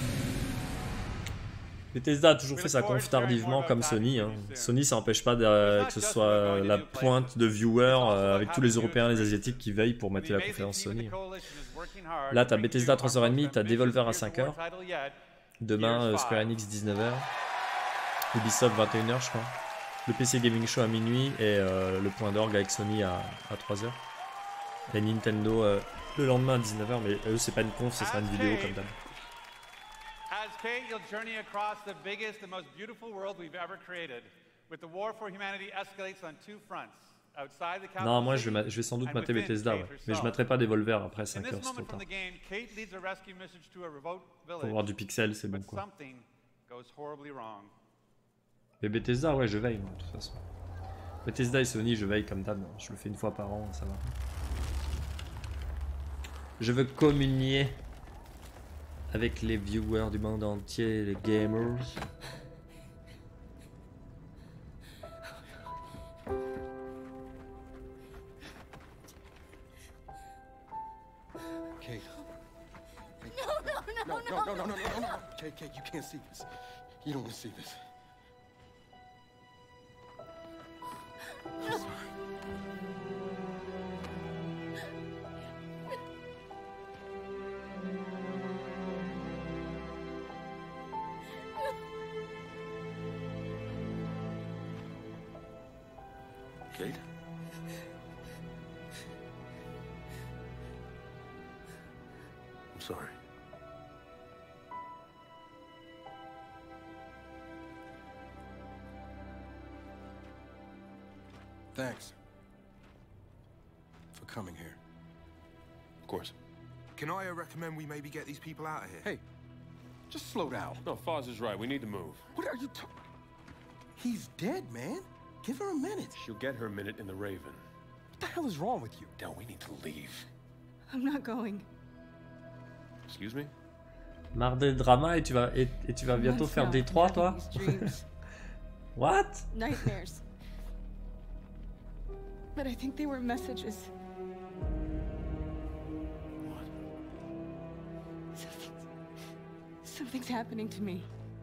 Bethesda a toujours fait sa conf tardivement comme Sony. Hein. Sony, ça n'empêche pas de, que ce soit la pointe de viewers euh, avec tous les Européens et les Asiatiques qui veillent pour mater la conférence Sony. Là, t'as Bethesda à trois heures trente, t'as Devolver à cinq heures. Demain, euh, Square Enix dix-neuf heures. Ubisoft vingt et une heures, je crois. Le P C Gaming Show à minuit et euh, le point d'orgue avec Sony à, à trois heures. Et Nintendo euh, le lendemain à dix-neuf heures, mais eux, c'est pas une conf, ce sera une vidéo comme d'hab.
As Kate, you'll journey across the biggest and most beautiful world we've ever created. With the war for humanity escalates on two fronts. Outside the capital
Non, moi je vais, je vais sans doute mater Bethesda, ouais. Mais je mettrai pas Devolver après cinq heures, c'est trop tard. Pour voir du pixel, c'est bon quoi. Mais Bethesda, ouais, je veille, moi, de toute façon. Bethesda et Sony, je veille comme d'hab. Je le fais une fois par an, ça va. Je veux communier avec les viewers du monde entier, les gamers.
Kate. No, no, no, no, no, no, no, no, no. Kate, Kate, you can't see this. You don't want to see this. I'm sorry. Kate? I'm sorry. Thanks for coming here.
Of course. Can I uh, recommend we maybe get these people out of here?
Hey, just slow down.
No, Foz is right. We need to move.
What are you talking? He's dead, man. Give her a minute.
She'll get her minute in the Raven.
What the hell is wrong with you?
Del, we need to leave.
I'm not going.
Excuse me?
Marre des dramas et tu vas, et, et tu vas bientôt faire D trois, toi? What?
Nightmares. But I think they were messages.
What?
Something's, something's happening to me.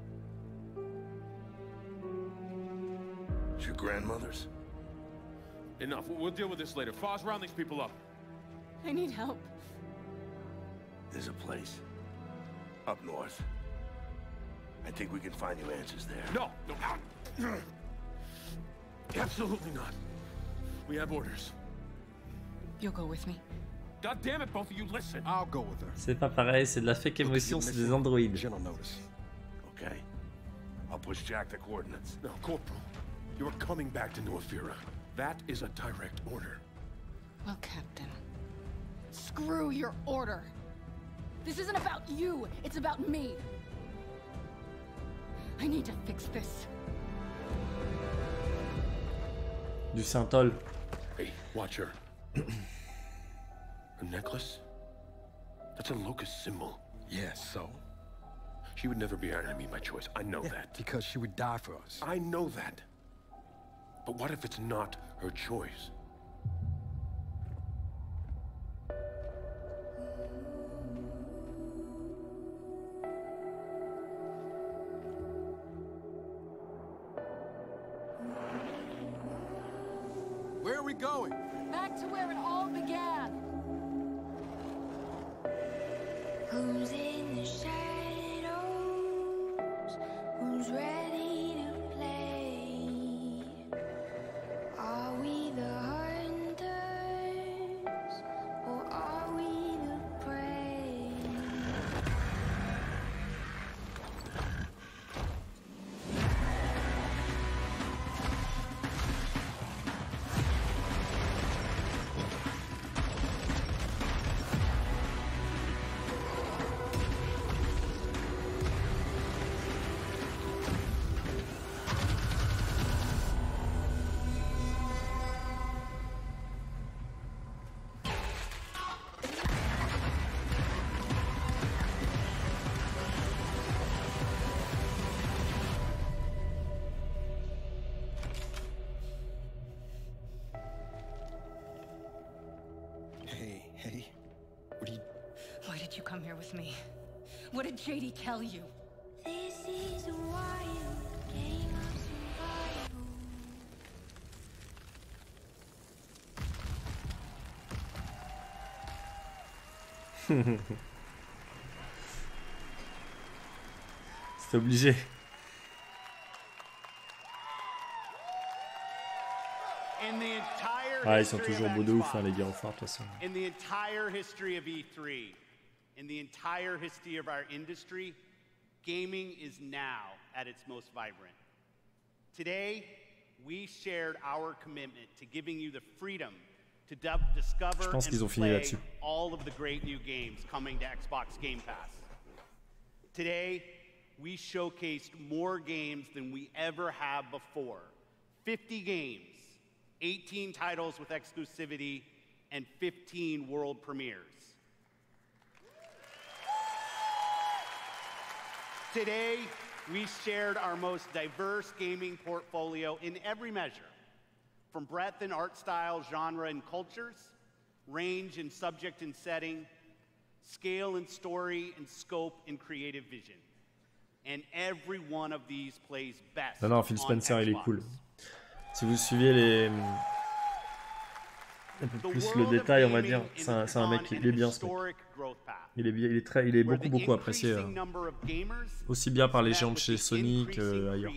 It's your grandmother's? Enough. We'll deal with this later. Foz, round these people up.
I need help.
There's a place up north. I think we can find you answers there.
No, no. Absolutely not. We have orders.
You'll go with me.
God damn it, both of you, listen.
I'll go with her.
C'est pas pareil, c'est de la fake émotion, c'est des androïdes.
She'll notice.
Okay. I'll push Jack the coordinates.
No, Corporal. You're coming back to New Ephyra. That is a direct order.
Well, Captain, screw your order. This isn't about you, it's about me. I need to fix this.
Du Saint-Ol.
Hey, watch her. A necklace? That's a locust symbol.
Yeah, so?
She would never be our enemy by choice. I know
Yeah,
that.
because she would die for us.
I know that. But what if it's not her choice?
Where are we going?
Back to where it all began.
Who's in the shadows? Who's ready to play? Are we the hunters or are we the prey?
Hey, hey. What are you...
Why did you come here with me? What did J D tell you?
This is
C'est obligé. Ah, ils sont toujours beaux de ouf, hein, les gars, enfin, de toute façon.
In the entire history of E three, in the entire history of our industry, gaming is now at its most vibrant. Today, we shared our commitment to giving you the freedom to discover
Je pense qu'ils ont
and
fini
play
là-dessus.
all of the great new games coming to Xbox Game Pass. Today, we showcased more games than we ever have before. fifty games, eighteen titles with exclusivity, and fifteen world premieres. Today, we shared our most diverse gaming portfolio in every measure, from breadth in art style, genre, and cultures, range in subject and setting, scale in story, and scope in creative vision. And every one of these plays best.
Non, non, Phil Spencer, il est cool. Si vous suivez les... un peu plus le détail, on va dire, c'est un, un mec qui est bien, ce mec. Il est, bien, il est, très, il est beaucoup, beaucoup apprécié. Euh, aussi bien par les gens de chez Sony qu'ailleurs.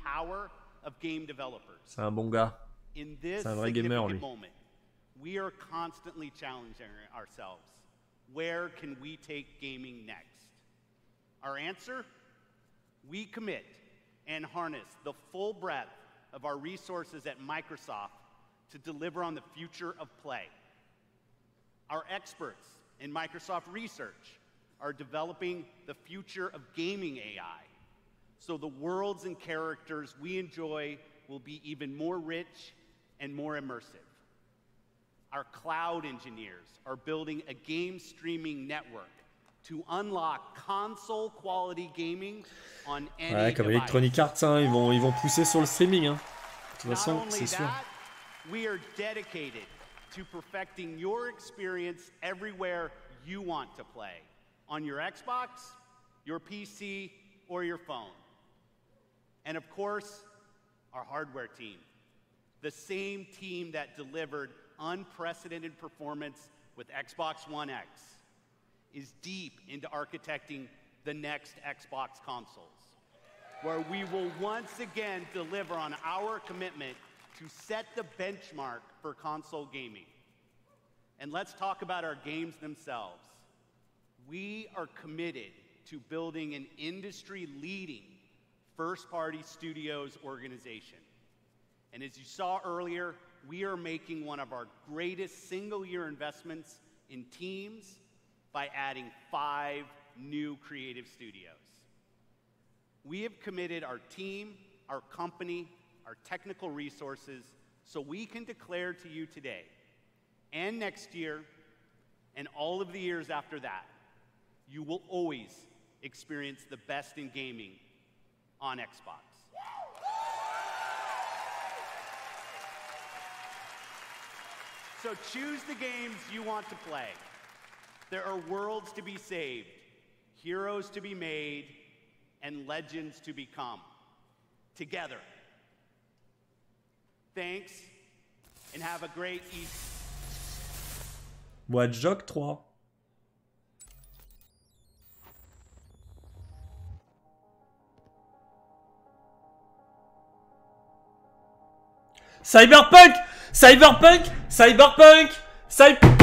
C'est un bon gars. C'est un vrai gamer, lui.
We are constantly challenging ourselves. Where can we take gaming next? Our answer? We commit and harness the full breadth of our resources at Microsoft to deliver on the future of play. Our experts in Microsoft Research are developing the future of gaming A I, so the worlds and characters we enjoy will be even more rich and more immersive. Our cloud engineers are building a game streaming network to unlock console quality gaming on any
Ouais, comme Electronic Arts, hein, ils vont, ils vont pousser sur le streaming. Hein. De toute façon, c'est sûr.
We are dedicated to perfecting your experience everywhere you want to play, on your Xbox, your P C, or your phone. And of course, our hardware team, the same team that delivered unprecedented performance with Xbox One X, is deep into architecting the next Xbox consoles, where we will once again deliver on our commitment to set the benchmark for console gaming. And let's talk about our games themselves. We are committed to building an industry-leading first-party studios organization. And as you saw earlier, we are making one of our greatest single-year investments in teams by adding five new creative studios. We have committed our team, our company, our technical resources, so we can declare to you today and next year and all of the years after that, you will always experience the best in gaming on Xbox. So choose the games you want to play. There are worlds to be saved, heroes to be made, and legends to become. Together. Thanks, and have a great Evening.
Watch Dogs trois. Cyberpunk! Cyberpunk! Cyberpunk! Cyberpunk!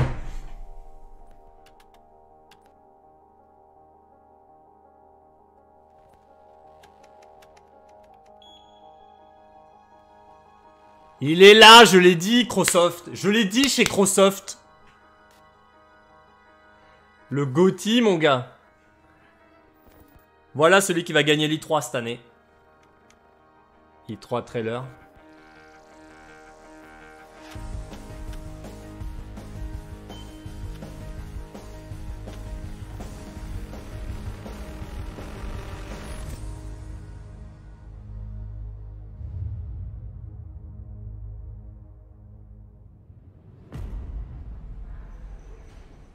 Il est là, je l'ai dit, Microsoft. Je l'ai dit chez Microsoft. Le GOTY, mon gars. Voilà celui qui va gagner l'E trois cette année. E trois trailer.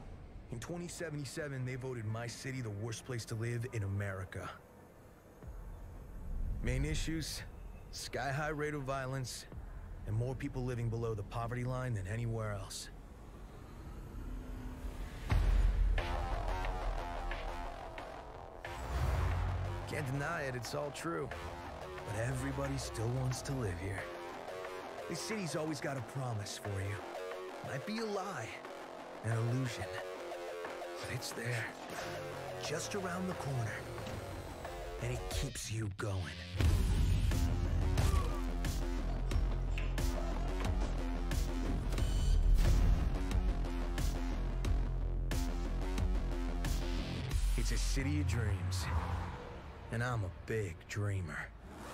In twenty seventy-seven, they voted my city the worst place to live in America. Main issues, sky-high rate of violence, and more people living below the poverty line than anywhere else. Can't deny it, it's all true. But everybody still wants to live here. This city's always got a promise for you. Might be a lie, an illusion, but it's there, just around the corner. And it keeps you going. It's a city of dreams, and I'm a big dreamer.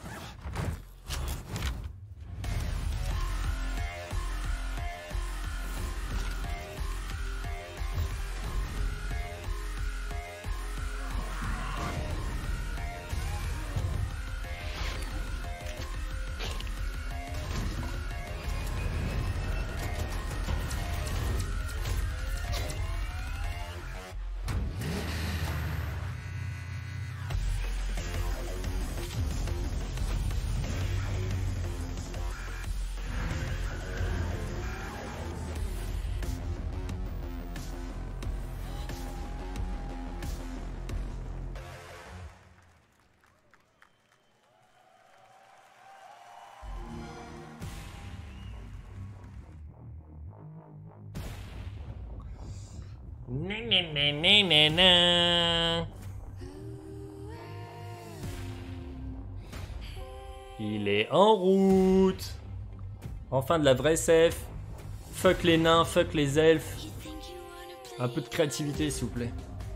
Il est en route. Enfin de la vraie S F. Fuck les nains, fuck les elfes. Un peu de créativité s'il vous plaît.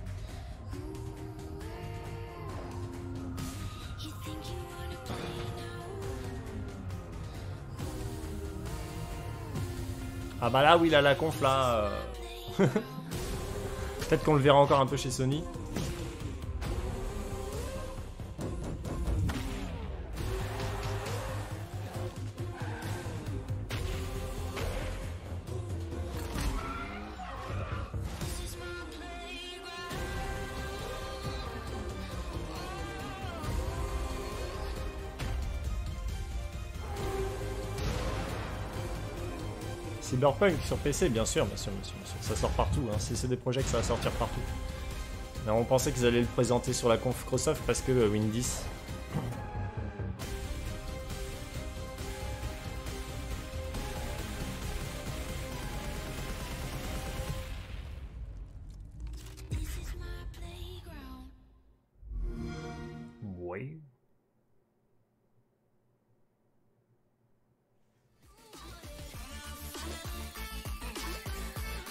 Ah bah là oui, il a la conf là. Euh... Peut-être qu'on le verra encore un peu chez Sony. Cyberpunk sur P C, bien sûr, bien sûr, bien sûr, bien sûr. Ça sort partout, hein. C'est des projets que ça va sortir partout. Mais on pensait qu'ils allaient le présenter sur la conf Microsoft parce que euh, Windows dix. Oui.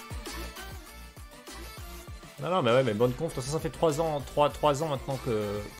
Non, non, mais ouais, mais bonne conf. De toute façon, ça fait trois ans, trois, trois ans maintenant que